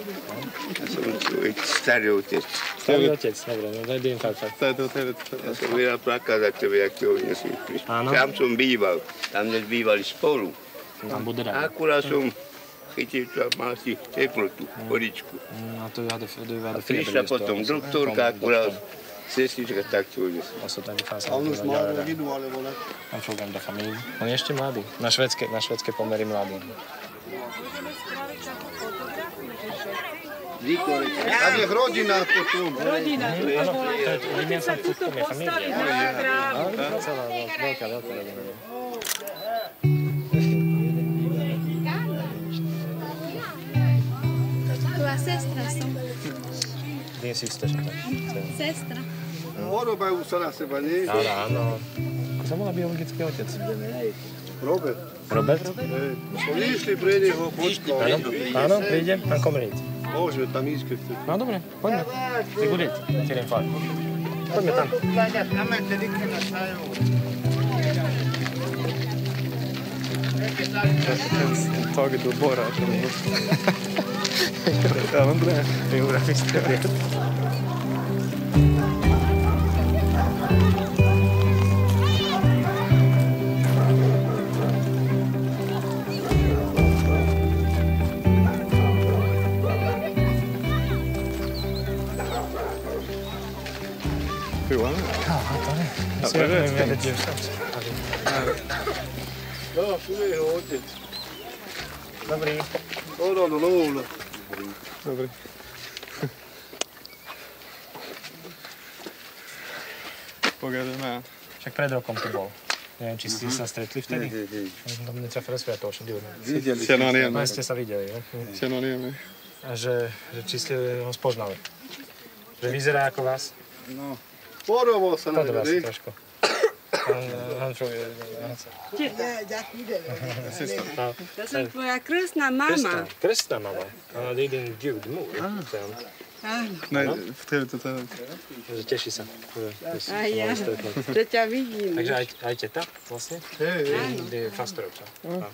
Старый Starý otec, dobre, no daj din farfar. Ja som veľa plakal za tebe, jak to odnesú. Tam som býval, tam dnes bývali spolu. Tam bude rád. Akurát som chytil, čo mal si teplotu, vodičku. A to hade, du hade A prišla potom doktorka, akurát sestrička tak to odnesú. Och så där det fanns A on už att mal göra det. rodinu, alebo ne? Han frågade om det familj. On je ešte mladý. Na švedské, na švedské pomery mladý. Tam je rodina potom. Rodina. Áno, to je vymienam fotku, je familia. Áno, celá veľká, veľká rodina. Tvoja sestra som. Din syster. Sestra. Podobajú sa na seba, nie? Áno, áno. Ako sa volá biologický otec? Robert. Robert? Sme išli pre neho počkať. Áno, áno, príde, han kommer hit. Môžeme tam ísť, keď chcete. No dobre, poďme. Vi går dit, till din far. Poďme tam. Tagit och borrat. Jag vet inte det. Jo, det visste jag vet. Johan? Ja, han det. Det ser väldigt ljust ut. Ja, så är det hållet. Dobrý. No, no, no, no. Dobrý. Pokiaľ med. Však pred rokom to bol. Neviem, či ste sa stretli vtedy? My sme tam netrafili sviatočný diel. Känner han igen No, mig? ste sa videli, jo? Känner han igen mig? A že, že či ste ho spoznali. Že vyzerá ako vás? No. Podobal sa na Podobal mene, sa trošku. Han, han tror ju... To som tvoja krstná mama. Krstná mama? Áno, det är din gudmor. säger han. Áno. Nej, trevligt att höra. Že teší sa. že A ja, mohli stretnúť. že ťa vidím. Takže aj, aj teta vlastne? Hej, hej. Det är faster också. Ja.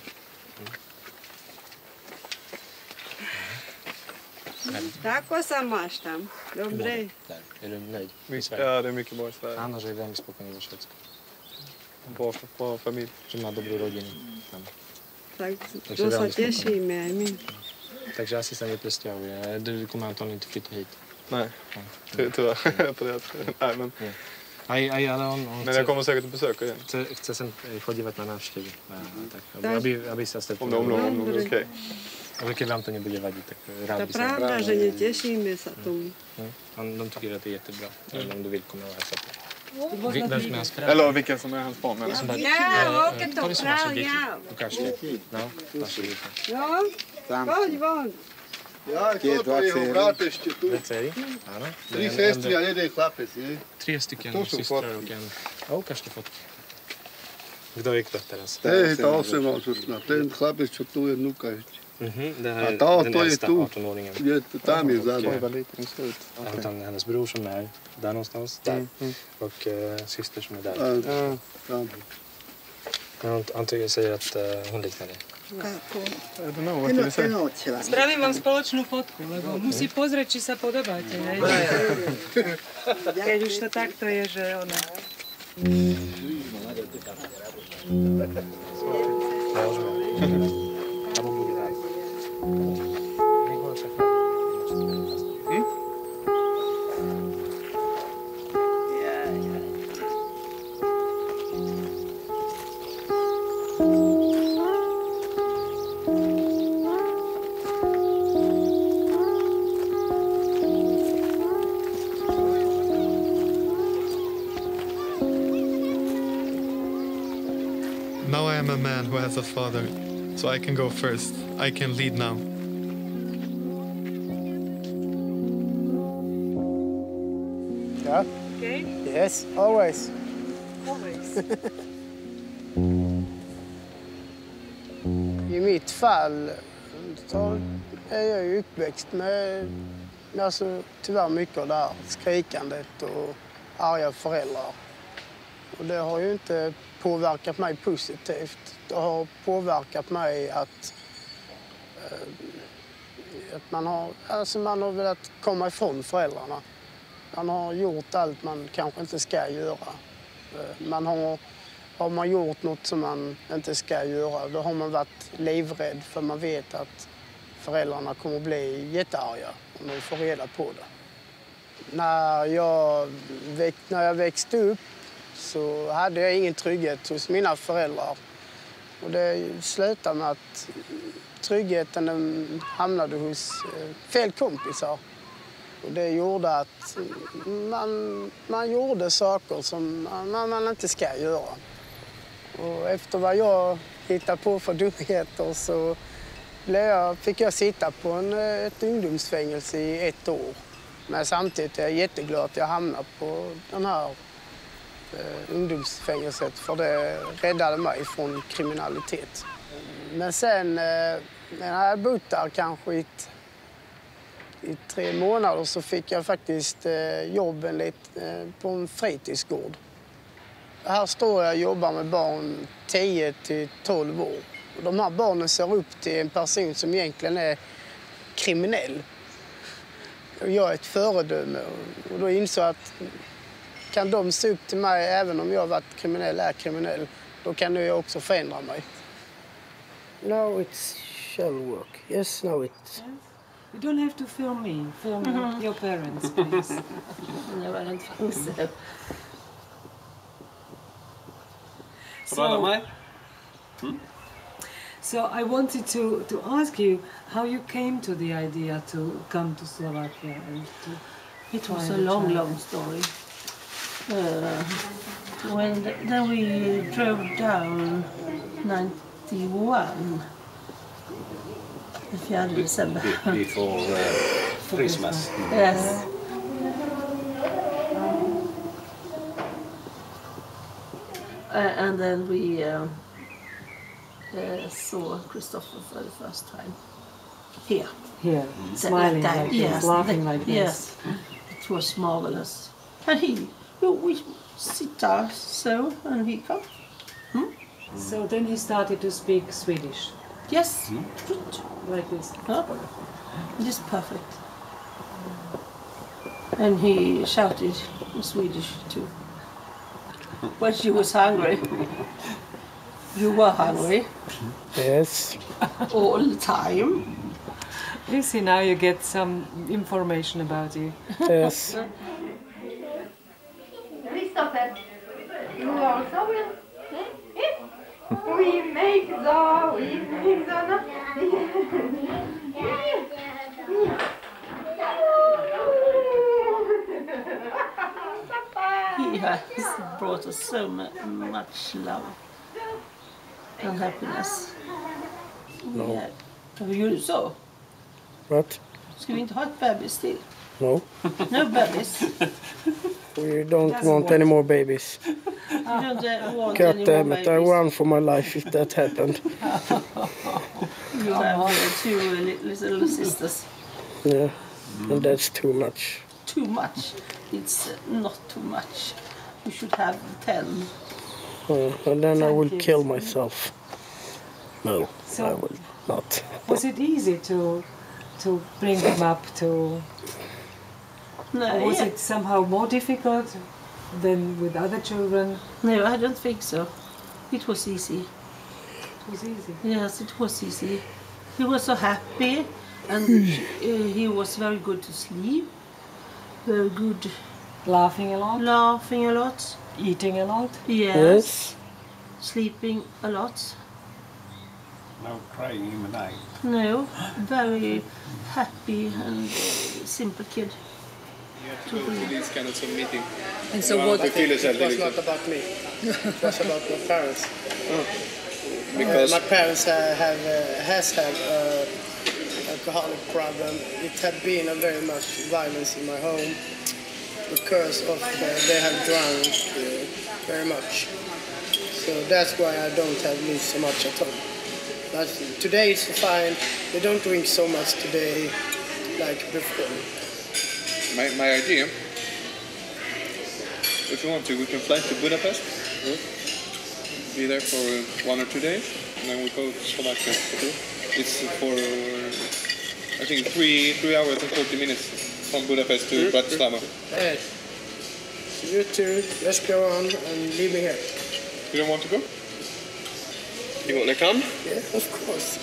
Ako sa máš tam? Dobre. Är du nöjd i Mycket, Sverige? ja, det är mycket bra i Sverige. Áno, že je veľmi spokojný vo Švédsku. Bra, bra familj. Že má dobrú rodinu. Tam. Tak Takže to sa veľmi spokojný. tešíme aj my. Takže asi sa nepresťahuje. Du kommer antagligen inte flytta hit. Nej, ty- tyvärr. På det. Nej, men, Aj, aj, ale on, on men jag kommer säkert att besöka igen. chce, chce sem chodívať na návštevy. A, a tak, Tak. aby, aby sa stretli. Om det, om det, om det är okej. Ale keď vám to nebude vadiť, tak rád To by som... pravda, že netešíme sa tomu. Mm. Han, de tycker att det är jättebra. Eller om du vill komma och hälsa på. Vi- Vem som är hans föräldrar? Eller vilken som är hans barn menar Som jag. bara, Ja, eh, åker ta to det som vaše prav, deti. ja. Ukážte. No, vaše deti. No, poď von. Ja, toto je jeho brat ešte tu. Dve dcery? Áno. Tri sestry a jeden chlapec, nie? Tri stycken To sú systrar fotky. och en... A ukážte fotky. Kto je kto teraz? Hej, tá osemnáctna. Ten chlapec, čo tu je vnuka ešte. Mhm, det här A är to, den to je äldsta tu. arton-åringen. Je, tam je vzadu. Okej. Vad liten den ser ut. Ja, utan hennes bror som är där någonstans. Där. Mm. Och eh, syster som är där. Ja, tam. Han, han tycker, säger att eh, hon liknar dig. I don't know, what did he say? Spravím vám spoločnú fotku, lebo musí pozrieť, či sa podobáte. hej? Keď už to takto je, že ona... Now I am a man who has a father, so I can go first. I can lead now. Yeah? Okay? Yes, always. Always. I mitt fall så är jag ju uppväxt med, med alltså, tyvärr mycket av det här skrikandet och arga föräldrar. Och det har ju inte påverkat mig positivt. Det har påverkat mig att, eh, att man, har, alltså man har velat komma ifrån föräldrarna. Man har gjort allt man kanske inte ska göra. Eh, man har, har man gjort något som man inte ska göra, då har man varit livrädd för man vet att föräldrarna kommer att bli jättearga om de får reda på det. När jag, växt, när jag växte upp så hade jag ingen trygghet hos mina föräldrar. Och det slutade med att tryggheten hamnade hos fel kompisar. Och det gjorde att man, man gjorde saker som man, man inte ska göra. Och efter vad jag hittade på för dumheter så blev jag, fick jag sitta på en, ett ungdomsfängelse i ett år. Men samtidigt är jag jätteglad att jag hamnade på den här eh, ungdomsfängelset för det räddade mig från kriminalitet. Men sen eh, när jag bott där kanske i, i tre månader så fick jag faktiskt eh, jobb enligt, eh, på en fritidsgård. Här står jag och jobbar med barn tio till tolv år. Och de här barnen ser upp till en person som egentligen är kriminell. Och jag är ett föredöme och då insåg jag att kan de se upp till mig även om jag har varit kriminell, är kriminell, då kan jag också förändra mig. Now it's shall work. Yes, now it's... You don't have to film me. Film mm-hmm. your parents, please. No, I don't think so. So, hmm? so I wanted to, to ask you how you came to the idea to come to Slovakia. And to it was a long, child. long story. Uh, when the, then we drove down ninety-one, the fourth of December. Before uh, Christmas. Yes. Uh, and then we uh, uh, saw Christopher for the first time here. Here, mm. smiling like this, yes, laughing the, like this. Yes, it was marvelous. And he, we sit there so, and he come. Hmm? So then he started to speak Swedish. Yes, mm. like this. Huh? It is perfect. And he shouted in Swedish too. When she was hungry. You were hungry. Yes. All the time. You see, now you get some information about you. Yes. Christopher, you also will? We make the, we make the, He has brought us so much love and happiness. No. Yeah. Vad gör du så? What? Ska vi inte ha ett bebis till? No. No babies? We don't That's want what? any more babies. You don't want God any damn more it, babies. I run for my life if that happened. You have uh, two little sisters. Yeah, and that's too much. Too much? It's uh, not too much. You should have ten. Oh, and then ten I will kids. kill myself. No, so I will not. Was it easy to to bring them up to? No, or was yeah. it somehow more difficult than with other children? No, I don't think so. It was easy. It was easy? Yes, it was easy. He was so happy and uh, he was very good to sleep. Very good. Laughing a lot? Laughing a lot. Eating a lot? Yes. yes. Sleeping a lot. No crying in the night. No, very happy and uh, simple kid. To go to these kind of some meeting. And so what? It was not about me. It was about my parents. Oh. Because uh, my parents uh, have uh, has had a alcoholic problem. It had been a very much violence in my home because of uh, they have drunk uh, very much. So that's why I don't have lived so much at home. But today it's fine. They don't drink so much today like before. My, my idea if you want to, we can fly to Budapest. Mm. Be there for one or two days, and then we go to Slovakia. Okay. It's for I think three three hours and forty minutes from Budapest to mm. Bratislava. Hey, you two, let's go on and leave me here. You don't want to go? You want to come? Yeah, of course.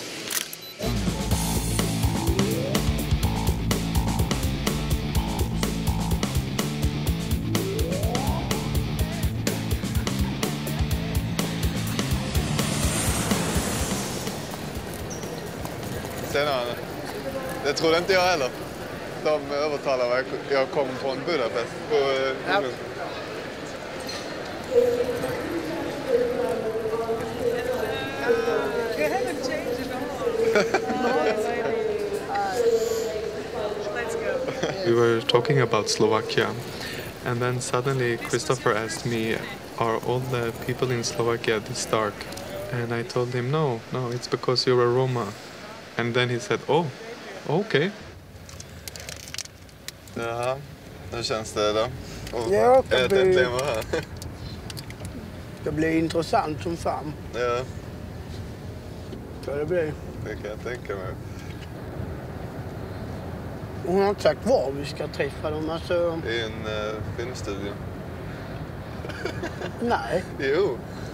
Senare. Det trodde inte jag heller. De övertalade mig. Jag kom från Budapest. På, ja. We were talking about Slovakia, and then suddenly Christopher asked me, are all the people in Slovakia this dark? And I told him, no, no, it's because you're a Roma. And then he said, oh, okay. Ja, hur känns det då? Och ja, det blir... äntligen vara här. Det blir intressant som fan. Ja. Så det blir. Det kan jag tänka mig. Hon har inte sagt var vi ska träffa dem. Alltså... I en uh, filmstudio. Nej. Jo.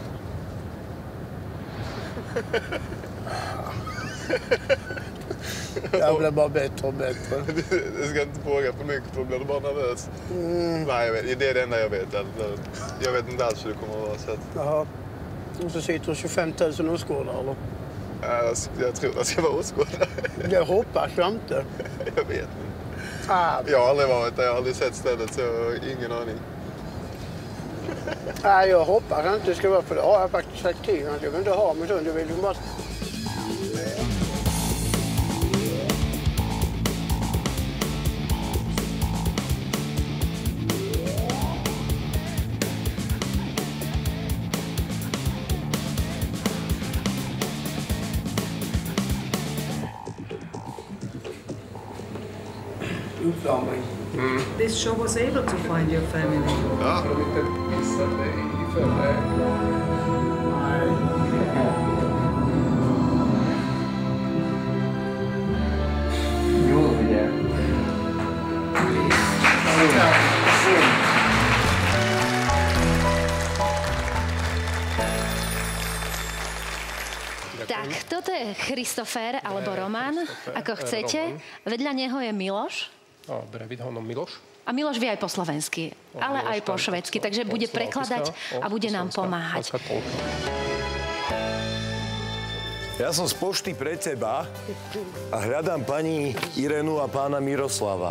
Jag blir bara bättre och bättre. Du ska inte fråga för mycket för då blir du bara nervös. Mm. Nej, jag vet, det är det enda jag vet. Jag vet inte alls hur det kommer att vara. Så att... Jaha. Och så sitter tjugofem tusen åskådare, eller? Ja, jag tror att jag ska vara åskådare. Jag hoppas jag inte. Jag vet inte. Ah. Jag har aldrig varit där, jag har aldrig sett stället så jag har ingen aning. Nej, jag hoppas inte det ska vara för det har jag faktiskt sagt till att jag vill inte ha mig sånt. Jag vill ju bara... Mm. This show was able to find your family. Ja. Tak, toto je Christopher alebo Roman, ako chcete. Vedľa neho je Miloš. Dobre, vidím ho Miloš. A Miloš vie aj po slovensky, ale aj po švédsky, takže bude prekladať a bude nám pomáhať. Ja som z pošty pre teba a hľadám pani Irenu a pána Miroslava.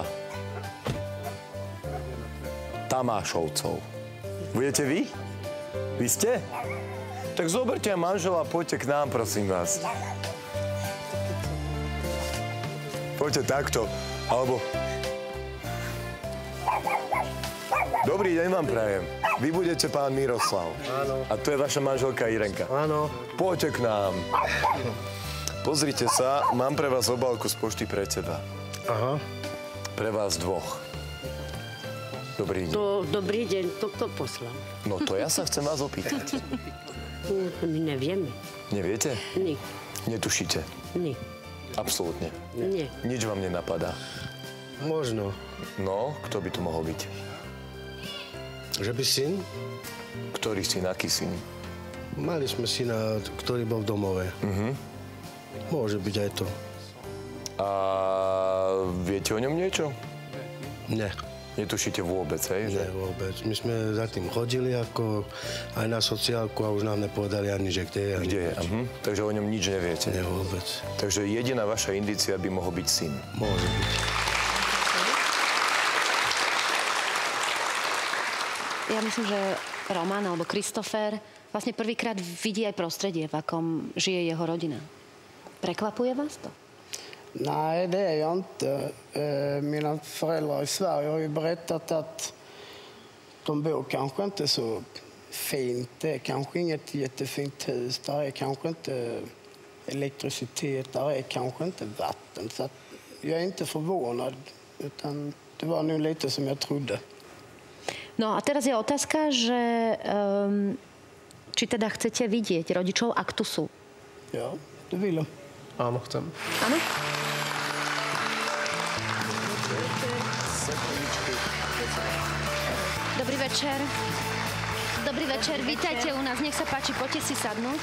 Tamášovcov. Budete vy? Vy ste? Tak zoberte manžela a poďte k nám, prosím vás. Poďte takto, alebo... Dobrý deň vám prajem. Vy budete pán Miroslav. Áno. A to je vaša manželka Irenka. Áno. Poďte k nám. Pozrite sa, mám pre vás obálku z pošty pre teba. Aha. Pre vás dvoch. Dobrý deň. To, dobrý deň, to kto poslal? No to ja sa chcem vás opýtať. My nevieme. Neviete? Nie. Netušíte? Nie. Absolútne? Nie. Nič vám nenapadá? Možno. No, kto by to mohol byť? Že by syn? Ktorý syn, aký syn? Mali sme syna, ktorý bol v domove. Mhm. Môže byť aj to. A viete o ňom niečo? Nie. Netušíte vôbec, hej? Nie, vôbec. My sme za tým chodili ako aj na sociálku a už nám nepovedali ani, že kde je. Kde je? Mhm. Takže o ňom nič neviete? Nie, vôbec. Takže jediná vaša indícia by mohol byť syn? Môže byť. Ja myslím, že Roman alebo Christopher vlastne prvýkrát vidí aj prostredie, v akom žije jeho rodina. Prekvapuje vás to? Nej, det är jag inte. Mina föräldrar i Sverige har ju berättat att de bor kanske inte så fint. Det är kanske inget jättefint hus. Där är kanske inte elektricitet. Där är kanske inte vatten. Så att jag är inte förvånad. Utan det var nog lite som jag trodde. No a teraz je otázka, že um, či teda chcete vidieť rodičov, ak tu sú. Ja, det vill jag. Áno, chcem. Áno? Dobrý večer. Dobrý večer, vítajte u nás. Nech sa páči, poďte si sadnúť.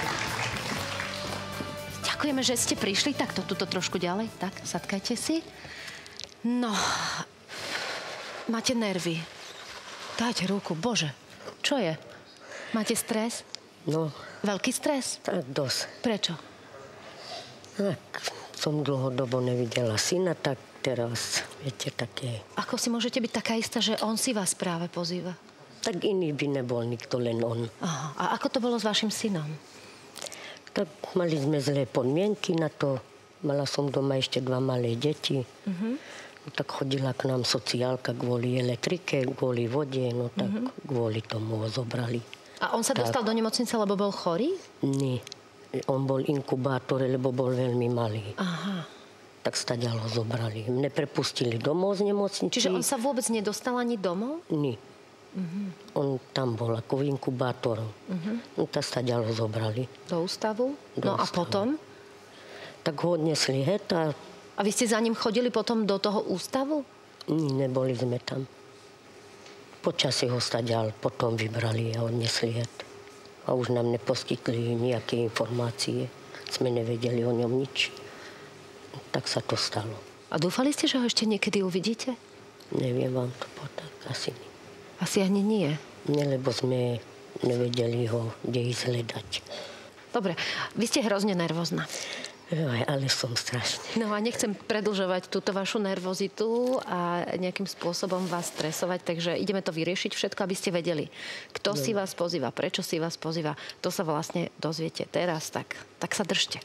Ďakujeme, že ste prišli. Tak to tuto trošku ďalej. Tak, sadkajte si. No, máte nervy. Dajte ruku, bože. Čo je? Máte stres? No. Veľký stres? Tak dosť. Prečo? Tak, som dlhodobo nevidela syna, tak teraz, viete, také... Ako si môžete byť taká istá, že on si vás práve pozýva? Tak iný by nebol nikto, len on. Aha. A ako to bolo s vašim synom? Tak mali sme zlé podmienky na to. Mala som doma ešte dva malé deti. Uh-huh. No, tak chodila k nám sociálka kvôli elektrike, kvôli vode, no tak uh-huh. kvôli tomu ho zobrali. A on sa tak dostal do nemocnice, lebo bol chorý? Nie. On bol inkubátor, lebo bol veľmi malý. Aha. Tak stadiaľ ho zobrali. Neprepustili domov z nemocnice. Čiže on sa vôbec nedostal ani domov? Nie. Uh-huh. On tam bol ako inkubátor. Uh-huh. No tak stadiaľ ho zobrali. Do ústavu? Do no ústavu. A potom? Tak ho odnesli heta. A vy ste za ním chodili potom do toho ústavu? Nie, neboli sme tam. Počasí ho stadiaľ potom vybrali a odnesli het. A už nám neposkytli nejaké informácie. Sme nevedeli o ňom nič. Tak sa to stalo. A dúfali ste, že ho ešte niekedy uvidíte? Neviem vám to povedať, asi nie. Asi ani nie? Nie, lebo sme nevedeli ho kde ísť hľadať. Dobre, vy ste hrozne nervózna. Joj, ale som strašne. No a nechcem predlžovať túto vašu nervozitu a nejakým spôsobom vás stresovať, takže ideme to vyriešiť všetko, aby ste vedeli, kto no. si vás pozýva, prečo si vás pozýva. To sa vlastne dozviete teraz, tak, tak sa držte.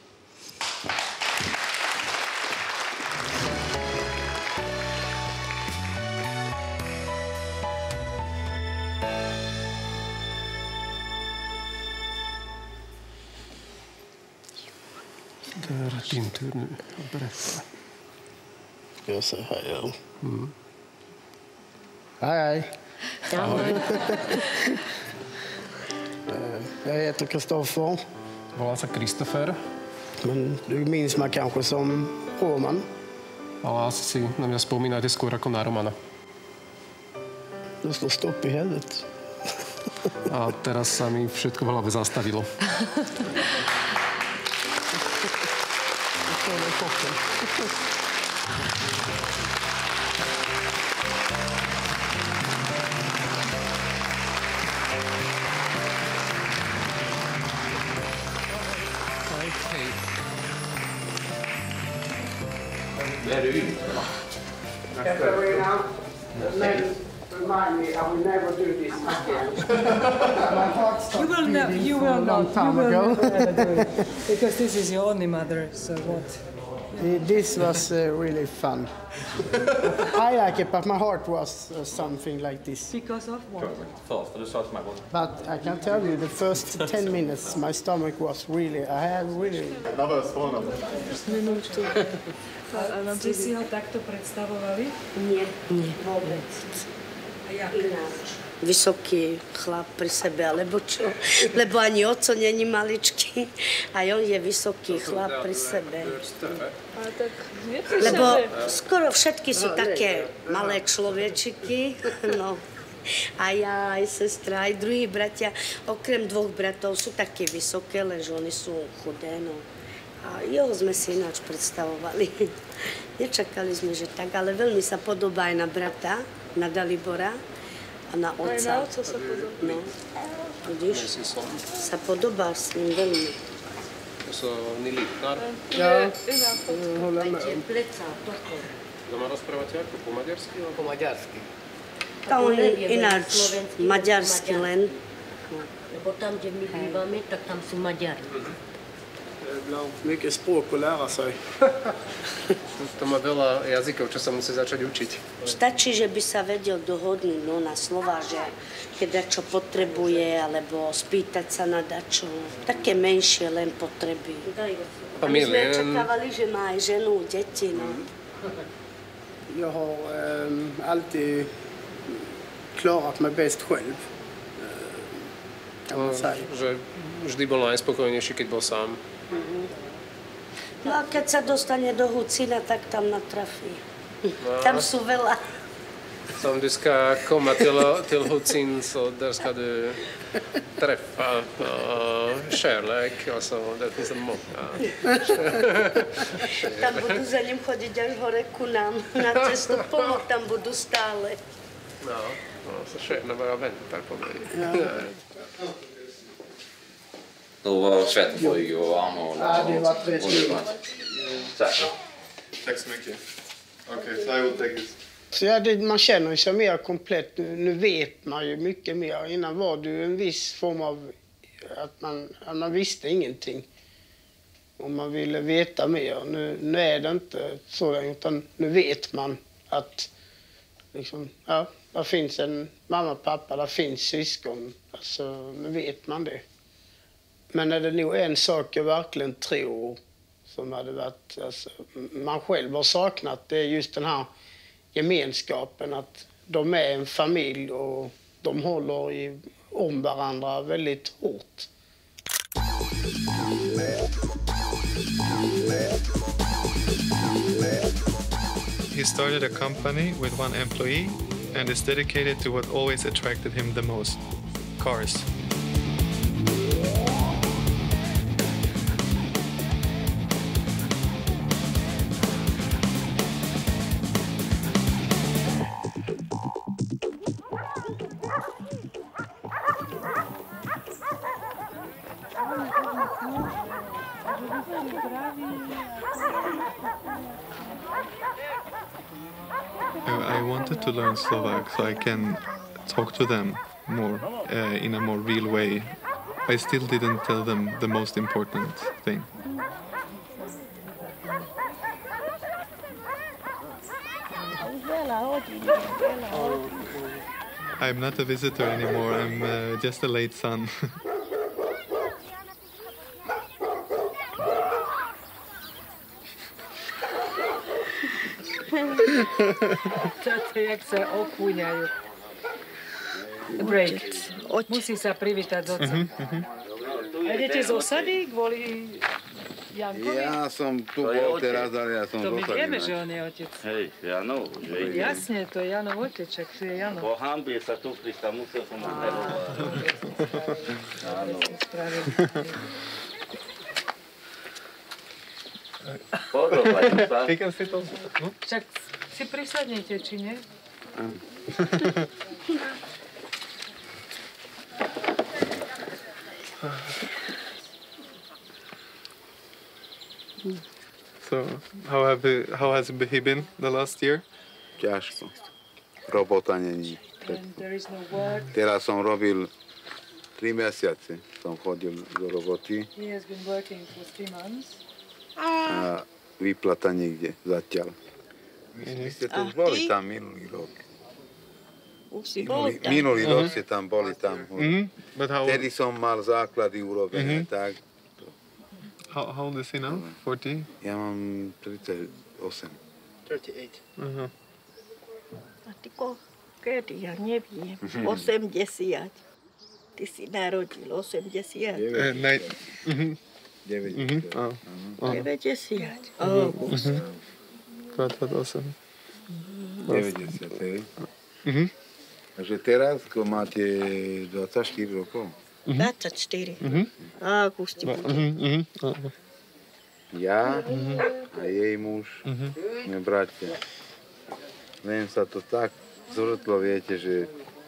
Det är din tur nu att berätta. Jag säger hej, ja. Mm. Hej, hej. Ahoj. Jag heter Kristoffer. Volám sa Kristoffer. Men du minns man kanske som Roman? Ale asi si na mňa spomínate skôr ako na Romana. Du slår stopp i huvudet. A teraz sa mi všetko v hlave zastavilo. Remind me, I will never do this again. My heart stopped You will not. beating You for will a long not. time You will ago. never ever do it because this is your only mother. So what? This was uh, really fun. I like it, but my heart was uh, something like this. Because of what? But I can tell you, the first ten minutes, my stomach was really, I had really... Minúčku. Ste si ho takto predstavovali? Nie, nie, vôbec. A jak? Ináč. Vysoký chlap pri sebe, alebo čo? Lebo ani oco není maličký. A on je vysoký chlap pri sebe. A tak Lebo skoro všetky sú také malé človečiky. No. A ja, aj sestra, aj druhí bratia, okrem dvoch bratov, sú také vysoké, lenže oni sú chudé, no. A jeho sme si ináč predstavovali. Nečakali sme, že tak, ale veľmi sa podobá aj na brata, na Dalibora a na otca. Aj na otca sa podobá. No, vidíš, sa podobá s ním veľmi. Så ni liknar? Ja, håller med. Pleca, toto. Doma rozprávate ako po maďarsky? Po maďarsky. A on ináč, maďarsky len. Lebo tam, kde my bývame, tak tam sú Maďari. Mycket språk att lära sig. To má veľa jazykov, čo sa musí začať učiť. Stačí, že by sa vedel dohodnúť no, na slova, že keď čo potrebuje, alebo spýtať sa na dačo. Také menšie len potreby. A my sme očakávali, že má aj ženu, deti. No. Jag har eh, alltid klarat mig bäst själv. Kan man säga. Že vždy bol najspokojnejší, keď bol sám. No a keď sa dostane do Hucina, tak tam natrafí. No. Tam sú veľa. Som du ska komma till, till Hucin så där ska du träffa uh, kärlek. Alltså, det finns många. Tam budú za ním chodiť až hore ku nám. Na cestu pomôcť tam budú stále. No, no så tjejerna bara väntar på mig. Ja. Då var Svettenborg och varma och Ja, det var tre stycken. Tack. Tack så mycket. Okej, okay, så I will take this. Så ja, det, man känner sig mer komplett. Nu, nu vet man ju mycket mer. Innan var det ju en viss form av att man, att man visste ingenting. Och man ville veta mer. Nu, nu är det inte så, utan nu vet man att liksom, ja, det finns en mamma och pappa, det finns syskon. Alltså, nu vet man det. Men är det nog en sak jag verkligen tror som hade varit, alltså, man själv har saknat, det är just den här gemenskapen, att de är en familj och de håller i, om varandra väldigt hårt. He started a company with one employee and is dedicated to what always attracted him the most, cars. I wanted to learn Slovak so I can talk to them more uh, in a more real way. I still didn't tell them the most important thing. I'm not a visitor anymore, I'm uh, just a late son. Toto, jak sa okúňajú. Break. Musí sa privítať s otcom. A idete z osady kvôli Jankovi? Ja som tu bol teraz, ale ja som z To my osady. vieme, že on je otec. Hej, Jano, že ide. Jasne, to je Janov otec, čak to je Jano. Po hambie sa tu pristá, musel som ho nervovať. Áno. Podobajú sa. Čak si prisadnete, či nie? So, how have he, how has he been the last year? Ťažko. Robota není. And there is no work. Teraz som robil tri mesiace. Som chodil do roboty He has been working for three months. a výplata nikde zatiaľ. Vy ste tu už boli tam minulý rok. Už si bol Minulý, tam. minulý rok ste tam boli tam. Mhm. But how- Vtedy som mal základy urobené, Mhm. tak. How, how old is he now? forty? Ja mám tridsaťosem. thirty-eight. Uh-huh. A ty ko, kedy, ja neviem, Mhm. osemdesiat. Ty si narodil osemdesiat. Uh, nine. Mhm. deväťdesiat. Mhm. Oh. Oh. deväťdesiat. Mhm. August. Mhm. dvadsaťosem. deväťdesiat, hej. Mhm. Takže teraz, ko máte dvadsaťštyri rokov. dvadsaťštyri. Mhm. Augusti No, bude. mhm, mhm. Oh. Ja a jej muž, Mhm. moje bratia. Len sa to tak zvrtlo, viete, že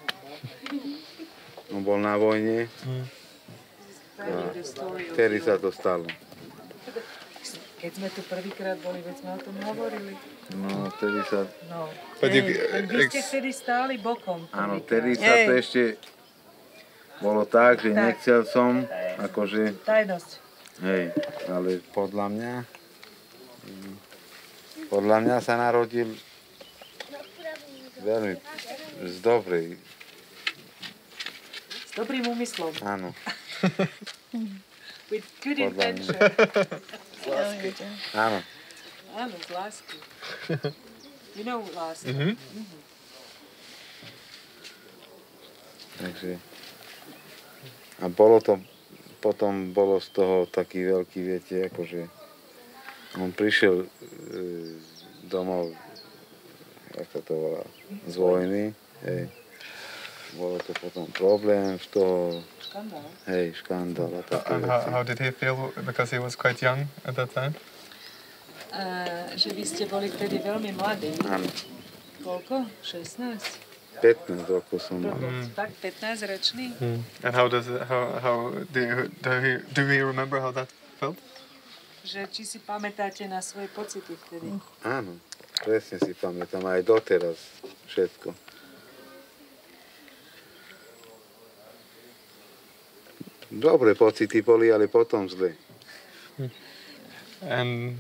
on bol na vojne a vtedy sa to stalo. Keď sme tu prvýkrát boli, veď sme o tom hovorili. No, vtedy sa... No. But you- Ej, vy ste vtedy stáli bokom. Áno, prvýkrát. vtedy sa to ešte bolo tak, že nechcel som, akože... Tajnosť. Hej, ale podľa mňa... mm, Podľa mňa sa narodil veľmi z dobrej. S dobrým úmyslom. Áno. With good Podľa mňa. intention. Z lásky. Áno. Áno, z lásky. You know lásky. Mhm. Mhm. Takže... A bolo to, potom bolo z toho taký veľký, viete, akože on prišiel e, domov, jak sa to volá, z vojny, hej. Bolo to potom problém z toho, škandál. Hej, škandál a také And how, how did he feel, because he was quite young at that time? Uh, že vy ste boli vtedy veľmi mladí. Áno. Koľko? šestnásť? pätnásť rokov som mal. Mm. Tak, pätnásťročný? Mm. And how does it, how, how, do you, do you, do you remember how that felt? Že či si pamätáte na svoje pocity vtedy? Áno, presne si pamätám, aj doteraz všetko. Dobre pocity boli, ale potom zle. And...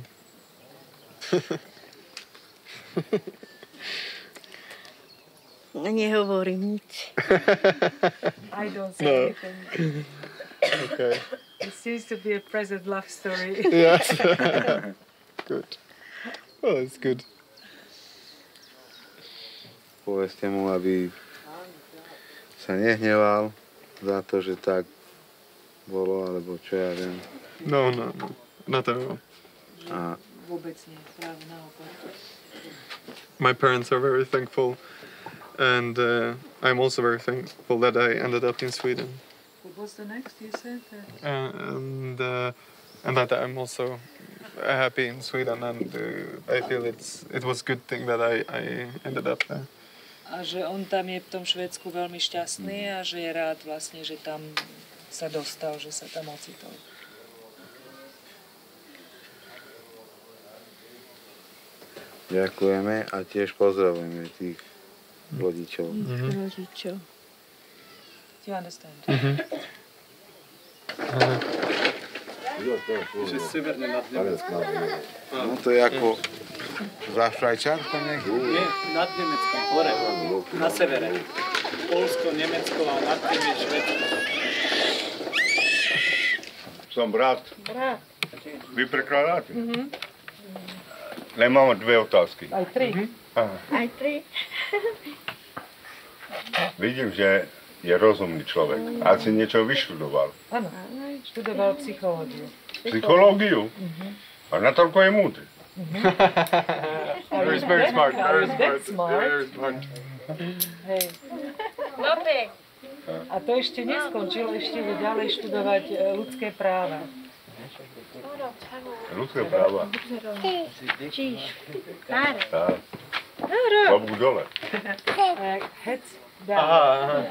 Nehovorím nič. I don't say No. anything. Okay. It seems to be a present love story. Yes. Good. Well, it's good. Povedzte mu, aby sa nehneval za to, že tak bolo, alebo čo ja viem. No, no, no. Not at all. A Vôbec nie, práve naopak. My parents are very thankful, and uh, I'm also very thankful that I ended up in Sweden. What was the next you said? Uh, and uh, and that I'm also happy in Sweden, and uh, I feel it's it was a good thing that I, I ended up there. A že on tam je v tom Švédsku veľmi šťastný a že je rád vlastne, že tam sa dostal, že sa tam ocitol. ďakujeme a tiež pozdravujeme tých rodičov. Mhm. Rodičov. Do you understand? Mhm. Že severne nad Nemeckom. No to je ako za Švajčiarsko niekde? Nie, nad Nemeckom, hore, na severe. Polsko, Nemecko a nad tým je Švédsko. Som brat. Brat. Vy prekladáte? Mhm. Len mám dve otázky. Aj tri. Aha. Aj tri. Vidím, že je rozumný človek. Asi niečo vyštudoval. Áno, študoval psychológiu. Psychológiu? A natoľko je múdry. Very, very smart. Very Very smart. Very smart. Hej. A to ešte neskončil, ešte ide ďalej študovať e, ľudské práva. Ľudské práva. Číš.Ár. Tak. Klobúk dole. Hec. Aha,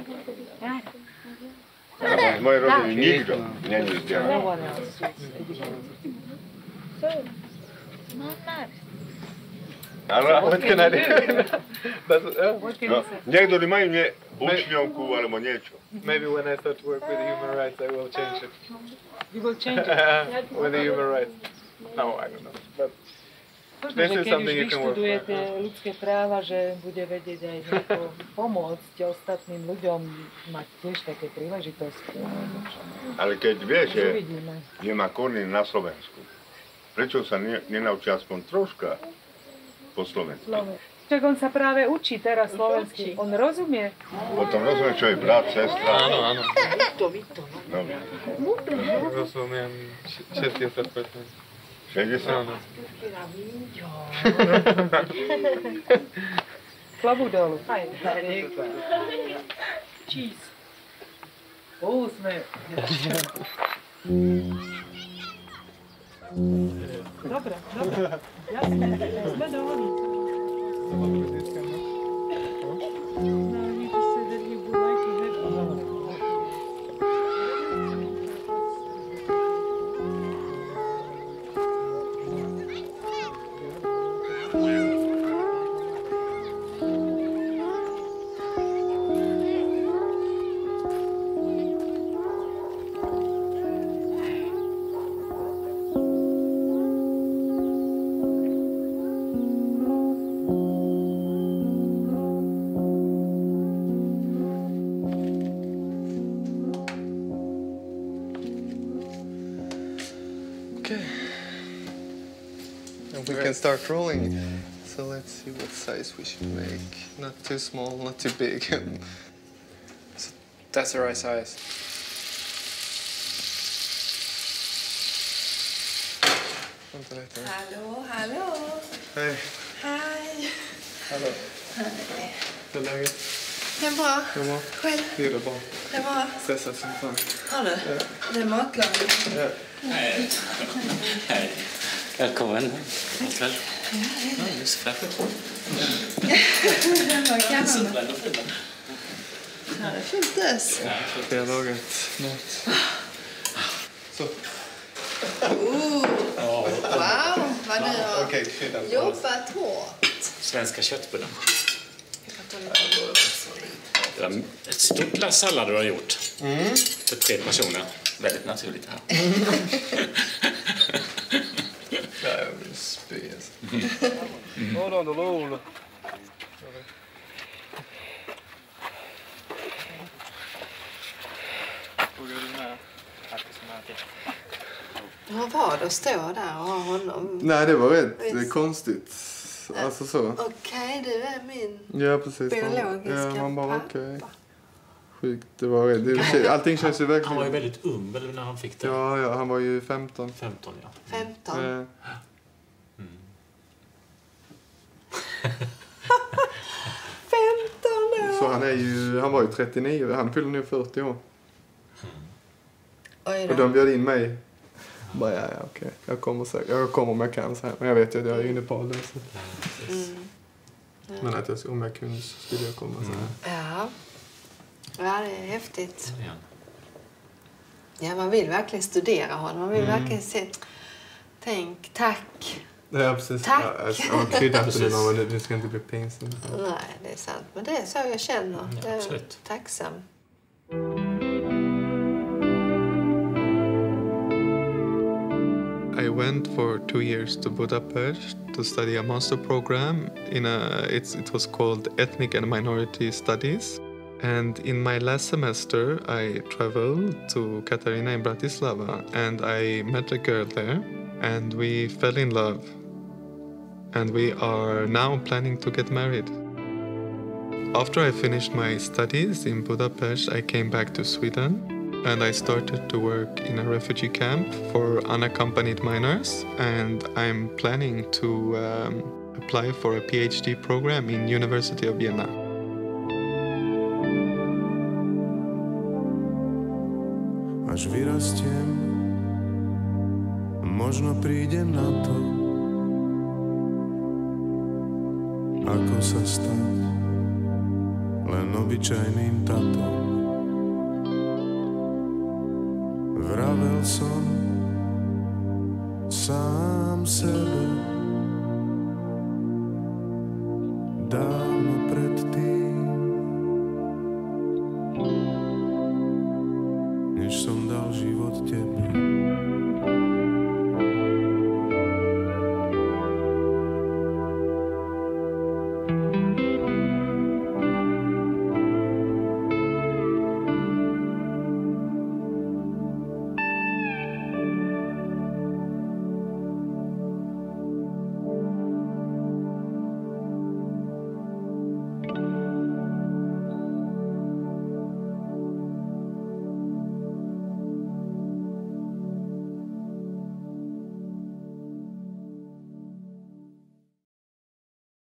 Z mojej rodiny nikto není No vzdialený. one else is educated. Ale What can I do? That's, yeah. What can no, you say? niektorí majú mne učňovku alebo niečo. Maybe when I start to work with the human rights, I will change it. You will change it. With the human rights. No, I don't know. But Možno, this že is keď už something you can work vyštudujete with. ľudské práva, že bude vedieť aj nejako pomôcť ostatným ľuďom mať tiež také príležitosti. Ale keď vieš, že Uvidíme. nemá korny na Slovensku, prečo sa ne, nenaučí aspoň troška po slovensku? Čak on sa práve učí teraz slovensky. On rozumie. Potom rozumiem, čo je brat, sestra. Áno, áno. No. Rozumiem šesťdesiat percent. šesťdesiat? Áno. Klobúk dolu. Cheese. Úsmev. Dobre, dobre. Jasne, sme dohodli. No, you just said that you would like to have Okay. And we can start rolling. So let's see what size we should make. Not too small, not too big. That's the right size. Vänta lite. Hallå, hallå. Hej. Hej. Hallå. Hej. Hur är läget? Det är bra. Det är bra. Själv? Det är bra. Det är bra. Stressad som fan. Har du? Ja. Det är matlagning. Ja. Hej. Hej. Välkommen. God kväll. Ja, du ser fräsch ut. Vad kan Så man? bra, då får man. Ja, det är fint dess. Ja, jag har lagat mat. Så. Oh. Wow, vad du har Okej, kryddan. jobbat hårt. Svenska köttbullar. Det var ett stort glas sallad du har gjort. Mm. För tre personer. Väldigt naturligt här. Ja, jag vill spy alltså. Hold on, the roll. Hur var det att stå där och ha honom? Nej, det var rätt Visst. konstigt. Alltså så. Okej, okay, du är min Ja, precis. biologiska ja, man bara, pappa. okej. Sjukt, det var rätt. Det, allting känns ju verkligen... Han var ju väldigt ung väl när han fick det. Ja, ja, han var ju femton. femton, ja. femton? Eh, femton år! Så han är ju, han var ju trettionio, han fyller nu fyrtio år. Oj då. Och de bjöd in mig. Bara, ja, ja, okej. Jag kommer säkert, jag kommer om jag kan så här. Men jag vet ju att jag är inne på åldern. Så. Mm. Ja. Men att jag, om jag kunde så skulle jag komma så här. Ja. Ja, det är häftigt. Ja. Ja, man vill verkligen studera honom. Man vill Mm. verkligen se... Tänk, tack. Ja, precis. Tack. Ja, alltså, jag har kryddat det nu, men det ska inte bli pinsamt. Nej, det är sant. Men det är så jag känner. Ja, jag är absolut. tacksam. I went for two years to Budapest to study a master program in a it's, it was called Ethnic and Minority Studies. And in my last semester I traveled to Katarina in Bratislava and I met a girl there and we fell in love. And we are now planning to get married. After I finished my studies in Budapest, I came back to Sweden. And I started to work in a refugee camp for unaccompanied minors, and I'm planning to um, apply for a PhD program in University of Vienna. Až vyrastiem, možno prídem na to, ako sa stať len obyčajným tatom. Vravel som sám sebe dávno predtým, než som dal život tebe.